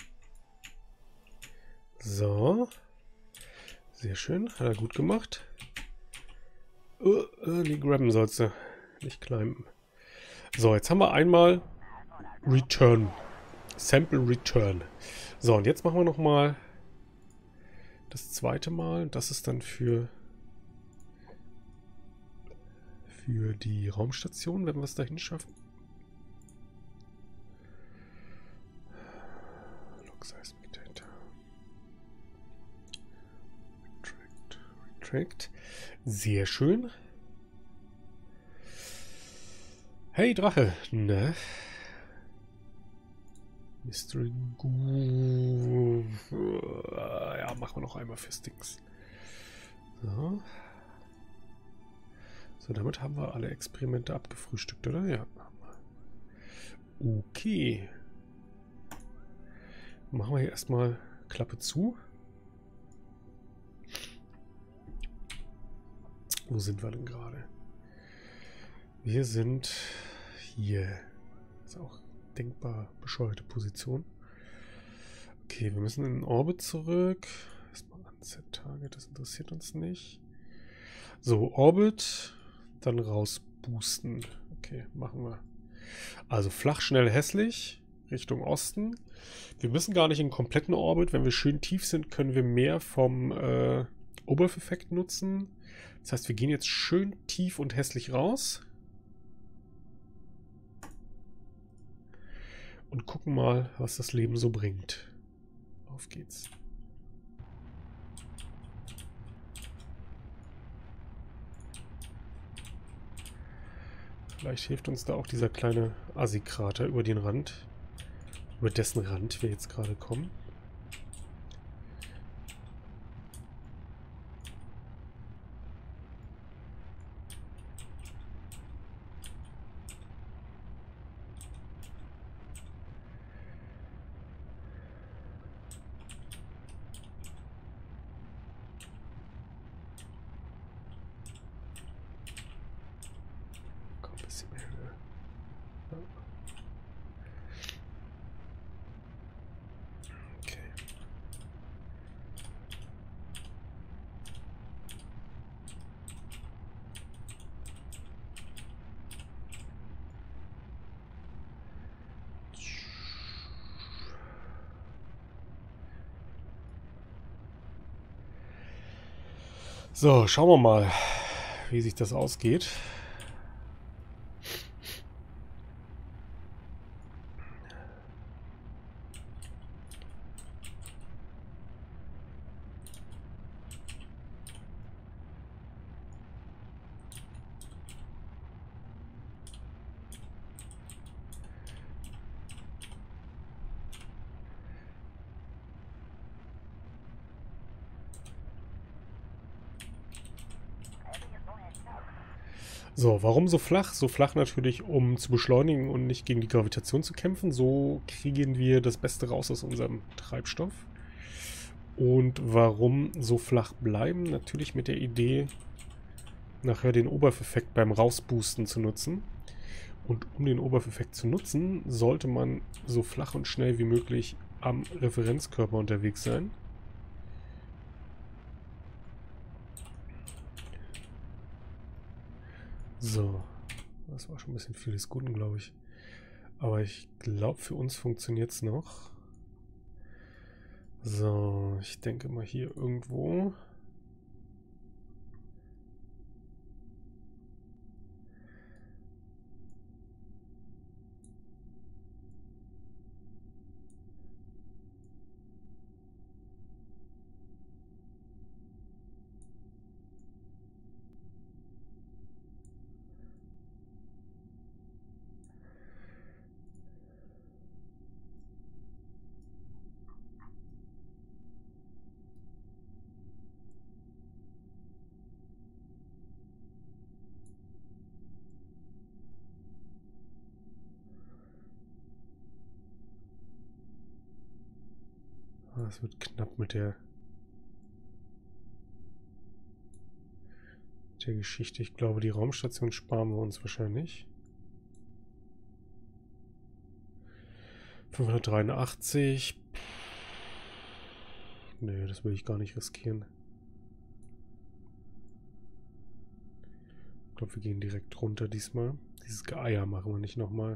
So. Sehr schön. Hat er gut gemacht. Die grabben sollst du. Nicht climben. So, jetzt haben wir einmal Return. Sample Return. So, und jetzt machen wir nochmal das zweite Mal. Das ist dann für die Raumstation, wenn wir es dahin schaffen. Log Seismic Data. Retract. Sehr schön. Hey Drache. Ne? Mystery Groove. Ja, machen wir noch einmal für Sticks. So. So, damit haben wir alle Experimente abgefrühstückt, oder? Ja. Okay. Machen wir hier erstmal Klappe zu. Wo sind wir denn gerade? Wir sind hier. Das ist auch denkbar bescheuerte Position. Okay, wir müssen in den Orbit zurück. Erstmal Unset Target, das interessiert uns nicht. So, Orbit, dann raus boosten. Okay, machen wir. Also flach, schnell, hässlich, Richtung Osten. Wir müssen gar nicht in kompletten Orbit. Wenn wir schön tief sind, können wir mehr vom Oberf-Effekt nutzen. Das heißt, wir gehen jetzt schön tief und hässlich raus. Und gucken mal, was das Leben so bringt. Auf geht's. Vielleicht hilft uns da auch dieser kleine Assi-Krater über den Rand. Über dessen Rand wir jetzt gerade kommen. So, schauen wir mal, wie sich das ausgeht. So, warum so flach? So flach natürlich, um zu beschleunigen und nicht gegen die Gravitation zu kämpfen. So kriegen wir das Beste raus aus unserem Treibstoff. Und warum so flach bleiben? Natürlich mit der Idee, nachher den Oberf-Effekt beim Rausboosten zu nutzen. Und um den Oberf-Effekt zu nutzen, sollte man so flach und schnell wie möglich am Referenzkörper unterwegs sein. So, das war schon ein bisschen viel des Guten, glaube ich. Aber ich glaube, für uns funktioniert es noch. So, ich denke mal hier irgendwo. Das wird knapp mit der Geschichte. Ich glaube, die Raumstation sparen wir uns wahrscheinlich. 583. Nee, das will ich gar nicht riskieren. Ich glaube, wir gehen direkt runter diesmal. Dieses Geeier machen wir nicht nochmal.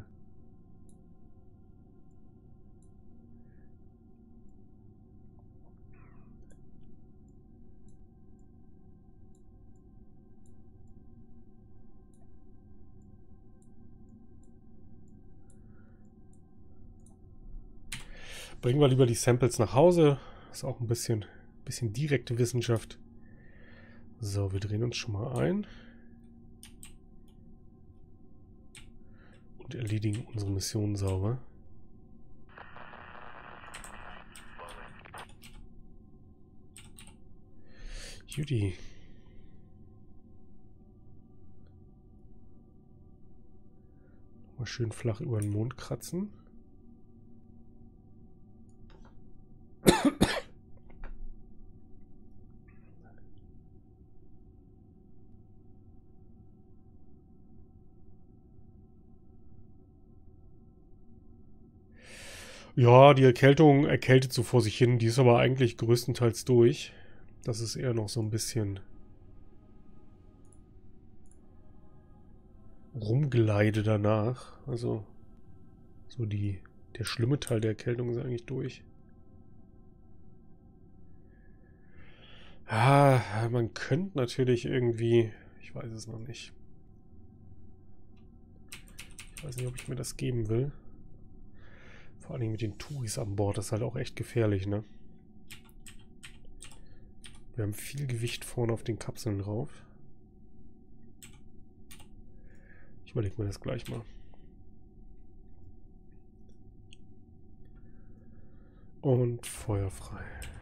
Bringen wir lieber die Samples nach Hause. Ist auch ein bisschen direkte Wissenschaft. So, wir drehen uns schon mal ein. Und erledigen unsere Mission sauber. Judy. Mal schön flach über den Mond kratzen. Ja, die Erkältung erkältet so vor sich hin. Die ist aber eigentlich größtenteils durch. Das ist eher noch so ein bisschen Rumgeleide danach. Also so der schlimme Teil der Erkältung ist eigentlich durch. Ah, man könnte natürlich irgendwie... Ich weiß es noch nicht. Ich weiß nicht, ob ich mir das geben will. Vor allem mit den Touris an Bord. Das ist halt auch echt gefährlich, ne? Wir haben viel Gewicht vorne auf den Kapseln drauf. Ich überlege mir das gleich mal. Und Feuer frei.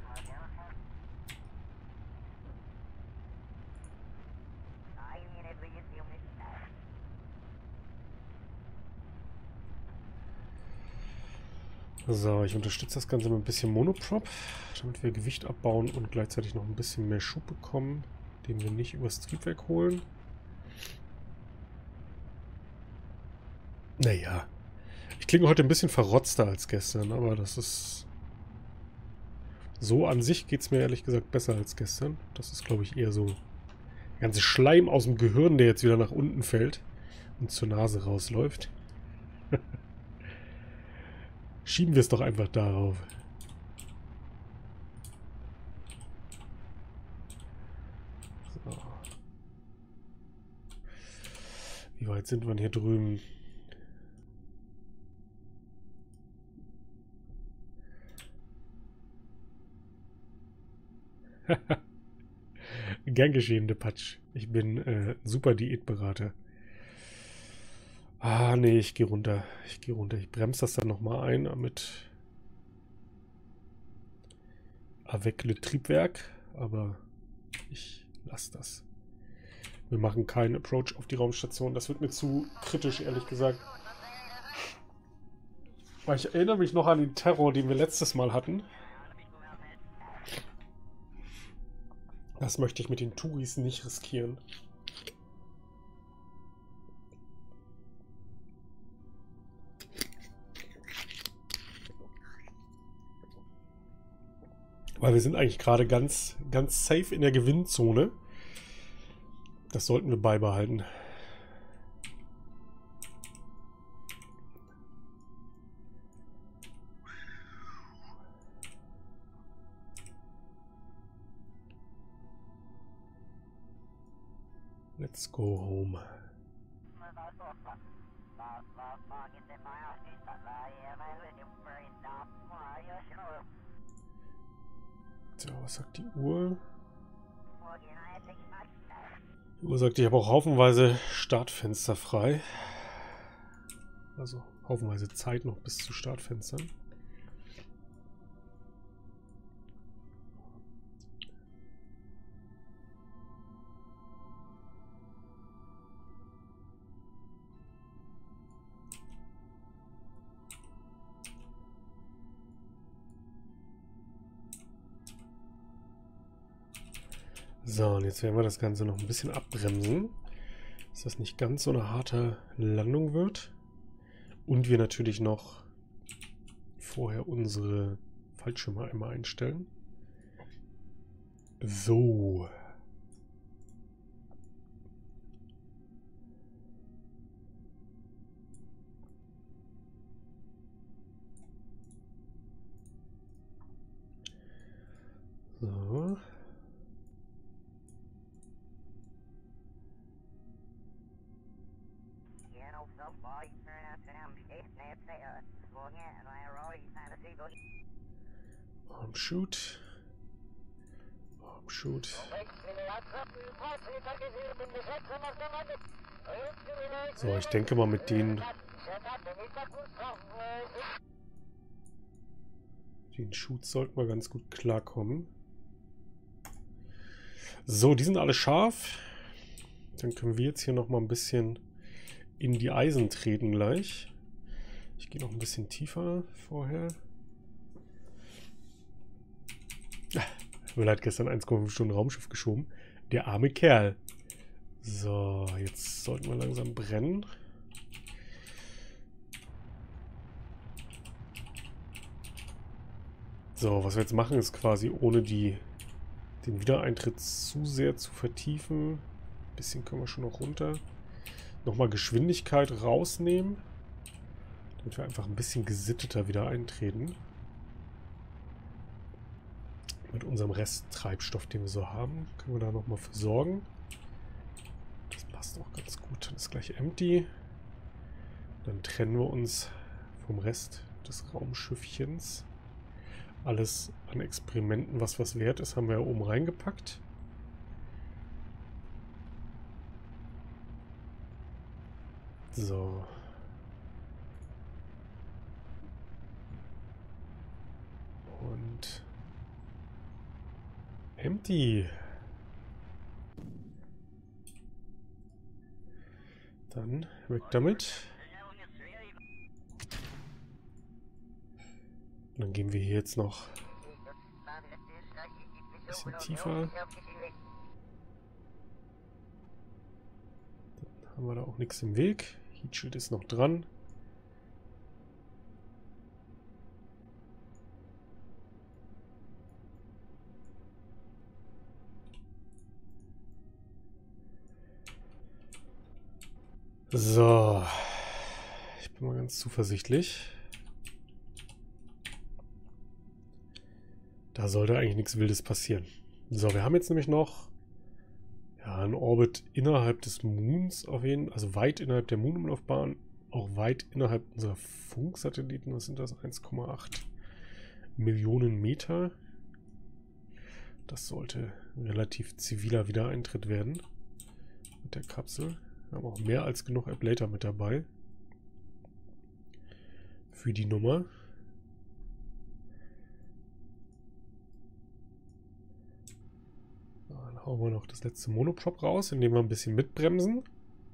So, ich unterstütze das Ganze mit ein bisschen Monoprop, damit wir Gewicht abbauen und gleichzeitig noch ein bisschen mehr Schub bekommen, den wir nicht übers Triebwerk holen. Naja, ich klinge heute ein bisschen verrotzter als gestern, aber das ist... So an sich geht es mir ehrlich gesagt besser als gestern. Das ist, glaube ich, eher so der ganze Schleim aus dem Gehirn, der jetzt wieder nach unten fällt und zur Nase rausläuft. Schieben wir es doch einfach darauf. So. Wie weit sind wir denn hier drüben? Gern geschehen, Depatsch. Ich bin ein super Diätberater. Ah, nee, ich gehe runter. Ich gehe runter. Ich bremse das dann nochmal ein mit Avec le Triebwerk. Aber ich lasse das. Wir machen keinen Approach auf die Raumstation. Das wird mir zu kritisch, ehrlich gesagt. Weil ich erinnere mich noch an den Terror, den wir letztes Mal hatten. Das möchte ich mit den Touris nicht riskieren. Weil wir sind eigentlich gerade ganz safe in der Gewinnzone. Das sollten wir beibehalten. Let's go home. So, was sagt die Uhr? Die Uhr sagt, ich habe auch haufenweise Startfenster frei. Also haufenweise Zeit noch bis zu Startfenstern. So, und jetzt werden wir das Ganze noch ein bisschen abbremsen, dass das nicht ganz so eine harte Landung wird. Und wir natürlich noch vorher unsere Fallschirme einmal einstellen. So. So. Arm shoot. Arm shoot. So, ich denke mal mit den Shoots sollten wir ganz gut klarkommen. So, die sind alle scharf. Dann können wir jetzt hier noch mal ein bisschen in die Eisen treten gleich. Ich gehe noch ein bisschen tiefer vorher. Will hat gestern 1,5 Stunden Raumschiff geschoben. Der arme Kerl. So, jetzt sollten wir langsam brennen. So, was wir jetzt machen, ist quasi ohne den Wiedereintritt zu sehr zu vertiefen. Ein bisschen können wir schon noch runter. Nochmal Geschwindigkeit rausnehmen. Damit wir einfach ein bisschen gesitteter wieder eintreten. Mit unserem Resttreibstoff, den wir so haben, können wir da nochmal versorgen. Das passt auch ganz gut. Dann ist gleich empty. Dann trennen wir uns vom Rest des Raumschiffchens. Alles an Experimenten, was wert ist, haben wir ja oben reingepackt. So. Und empty. Dann weg damit. Und dann gehen wir hier jetzt noch ein bisschen tiefer. Dann haben wir da auch nichts im Weg. Heatshield ist noch dran. So. Ich bin mal ganz zuversichtlich. Da sollte eigentlich nichts Wildes passieren. So, wir haben jetzt nämlich noch einen Orbit innerhalb des Moons auf jeden Fall, also weit innerhalb der Mondumlaufbahn, auch weit innerhalb unserer Funksatelliten. Was sind das? 1,8 Millionen Meter. Das sollte relativ ziviler Wiedereintritt werden mit der Kapsel. Wir haben auch mehr als genug Ablator mit dabei für die Nummer. Dann hauen wir noch das letzte Monoprop raus, indem wir ein bisschen mitbremsen.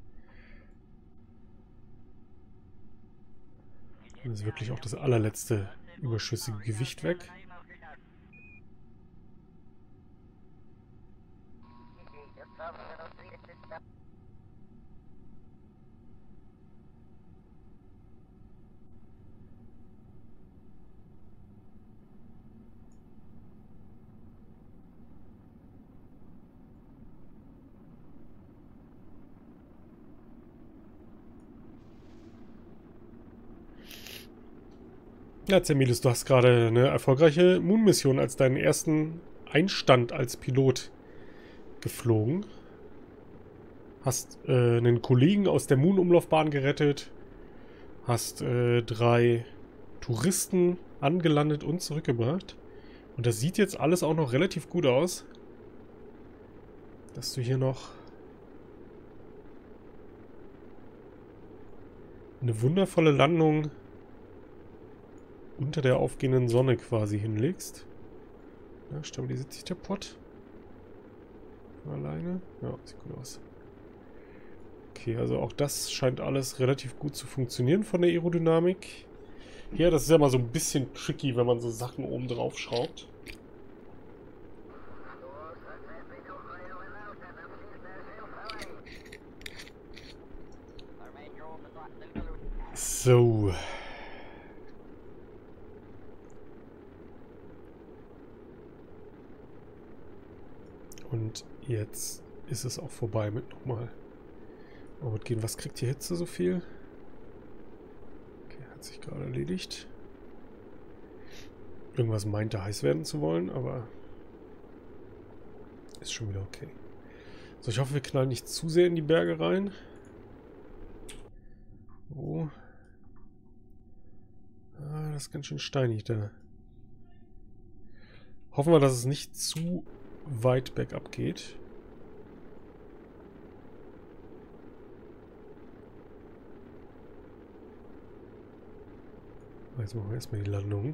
Dann ist wirklich auch das allerletzte überschüssige Gewicht weg. Ja, Zemilis, du hast gerade eine erfolgreiche Moon-Mission als deinen ersten Einstand als Pilot geflogen. Hast einen Kollegen aus der Moon-Umlaufbahn gerettet. Hast 3 Touristen angelandet und zurückgebracht. Und das sieht jetzt alles auch noch relativ gut aus. Dass du hier noch eine wundervolle Landung unter der aufgehenden Sonne quasi hinlegst. Ja, stabilisiert sich der Pod. Alleine. Ja, sieht gut aus. Okay, also auch das scheint alles relativ gut zu funktionieren von der Aerodynamik. Ja, das ist ja mal so ein bisschen tricky, wenn man so Sachen oben drauf schraubt. So. Und jetzt ist es auch vorbei mit nochmal. Oh, gehen. Was kriegt die Hitze so viel? Okay, hat sich gerade erledigt. Irgendwas meinte heiß werden zu wollen, aber ist schon wieder okay. So, ich hoffe, wir knallen nicht zu sehr in die Berge rein. Oh. Ah, das ist ganz schön steinig da. Hoffen wir, dass es nicht zu weit bergab geht. Jetzt machen wir erstmal die Landung.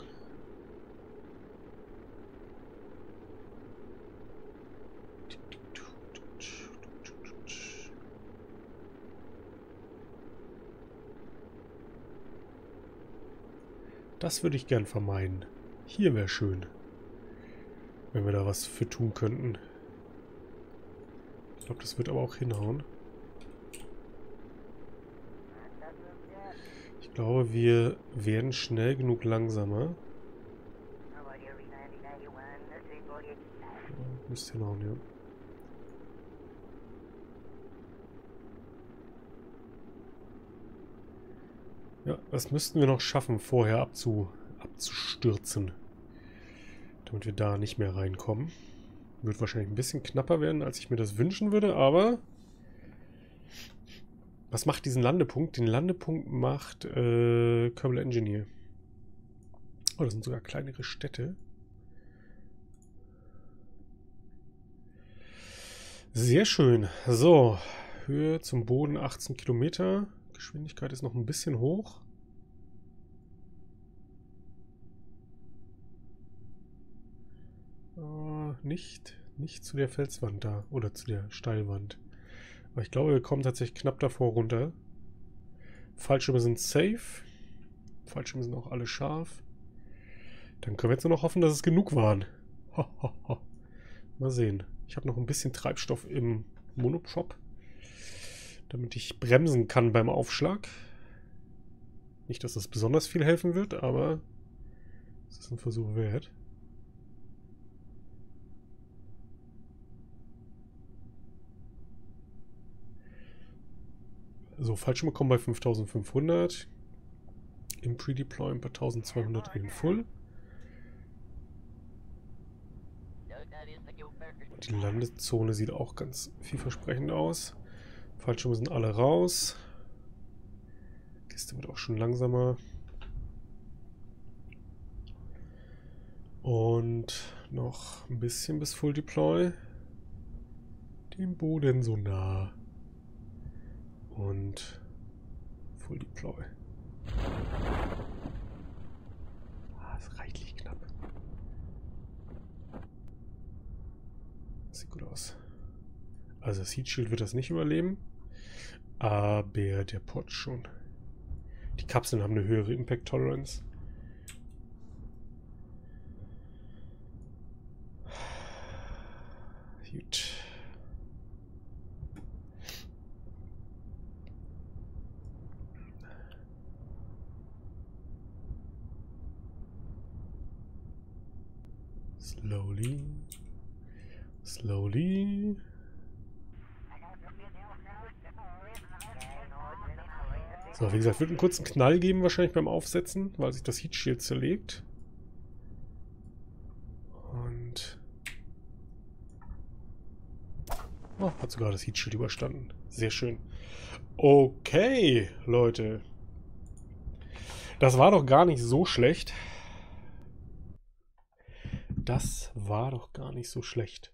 Das würde ich gern vermeiden. Hier wäre schön, wenn wir da was für tun könnten. Ich glaube, das wird aber auch hinhauen. Ich glaube, wir werden schnell genug langsamer. Ja, müsste hinhauen, ja. Ja, das müssten wir noch schaffen, vorher abzustürzen. Damit wir da nicht mehr reinkommen. Wird wahrscheinlich ein bisschen knapper werden, als ich mir das wünschen würde, aber... Was macht diesen Landepunkt? Den Landepunkt macht Kerbal Engineer. Oh, das sind sogar kleinere Städte. Sehr schön. So, Höhe zum Boden 18 Kilometer. Geschwindigkeit ist noch ein bisschen hoch. Nicht zu der Felswand da. Oder zu der Steilwand. Aber ich glaube, wir kommen tatsächlich knapp davor runter. Fallschirme sind safe. Fallschirme sind auch alle scharf. Dann können wir jetzt nur noch hoffen, dass es genug waren. Mal sehen. Ich habe noch ein bisschen Treibstoff im Monoprop, damit ich bremsen kann beim Aufschlag. Nicht, dass das besonders viel helfen wird, aber es ist ein Versuch wert. So, Fallschirme kommen bei 5500. Im Pre-Deploy bei 1200 in Full. Die Landezone sieht auch ganz vielversprechend aus. Fallschirme sind alle raus. Kiste wird auch schon langsamer. Und noch ein bisschen bis Full Deploy. Dem Boden so nah. Und Full Deploy. Ah, ist reichlich knapp. Sieht gut aus. Also das Heat Shield wird das nicht überleben. Aber der Pod schon. Die Kapseln haben eine höhere Impact Tolerance. Gut. Slowly. Slowly. So, wie gesagt, wird einen kurzen Knall geben wahrscheinlich beim Aufsetzen, weil sich das Heat Shield zerlegt. Und... Oh, hat sogar das Heat Shield überstanden. Sehr schön. Okay, Leute. Das war doch gar nicht so schlecht. Das war doch gar nicht so schlecht.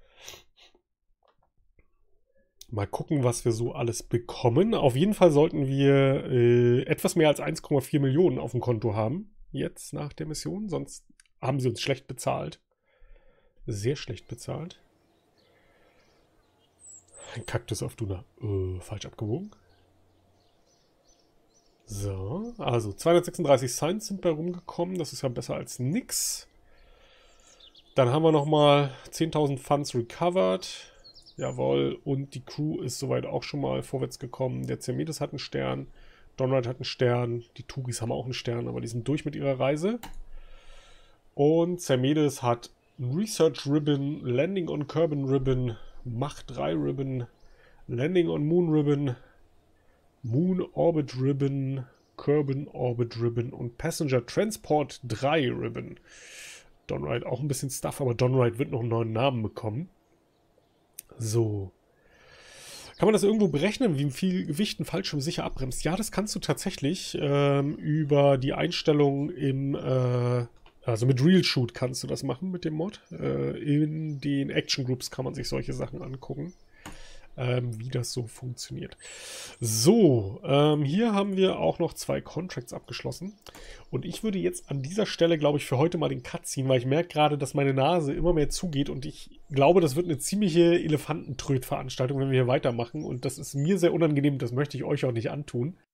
Mal gucken, was wir so alles bekommen. Auf jeden Fall sollten wir etwas mehr als 1,4 Millionen auf dem Konto haben. Jetzt nach der Mission. Sonst haben sie uns schlecht bezahlt. Sehr schlecht bezahlt. Ein Kaktus auf Duna. Falsch abgewogen. So, also 236 Signs sind bei rumgekommen. Das ist ja besser als nix. Dann haben wir nochmal 10.000 Funds recovered. Jawohl, und die Crew ist soweit auch schon mal vorwärts gekommen. Der Zermedes hat einen Stern. Donrad hat einen Stern, die Tugis haben auch einen Stern, aber die sind durch mit ihrer Reise. Und Zermedes hat Research Ribbon, Landing on Kerbin Ribbon, Macht 3 Ribbon, Landing on Moon Ribbon, Moon Orbit Ribbon, Kerbin Orbit Ribbon und Passenger Transport 3 Ribbon. Donrad auch ein bisschen Stuff, aber Donrad wird noch einen neuen Namen bekommen. So. Kann man das irgendwo berechnen, wie viel Gewicht ein Fallschirm sicher abbremst? Ja, das kannst du tatsächlich über die Einstellung im, also mit Real Shoot kannst du das machen mit dem Mod. In den Action Groups kann man sich solche Sachen angucken, wie das so funktioniert. So, hier haben wir auch noch 2 Contracts abgeschlossen. Und ich würde jetzt an dieser Stelle, glaube ich, für heute mal den Cut ziehen, weil ich merke gerade, dass meine Nase immer mehr zugeht und ich glaube, das wird eine ziemliche Elefantentröd-Veranstaltung, wenn wir hier weitermachen. Und das ist mir sehr unangenehm, das möchte ich euch auch nicht antun.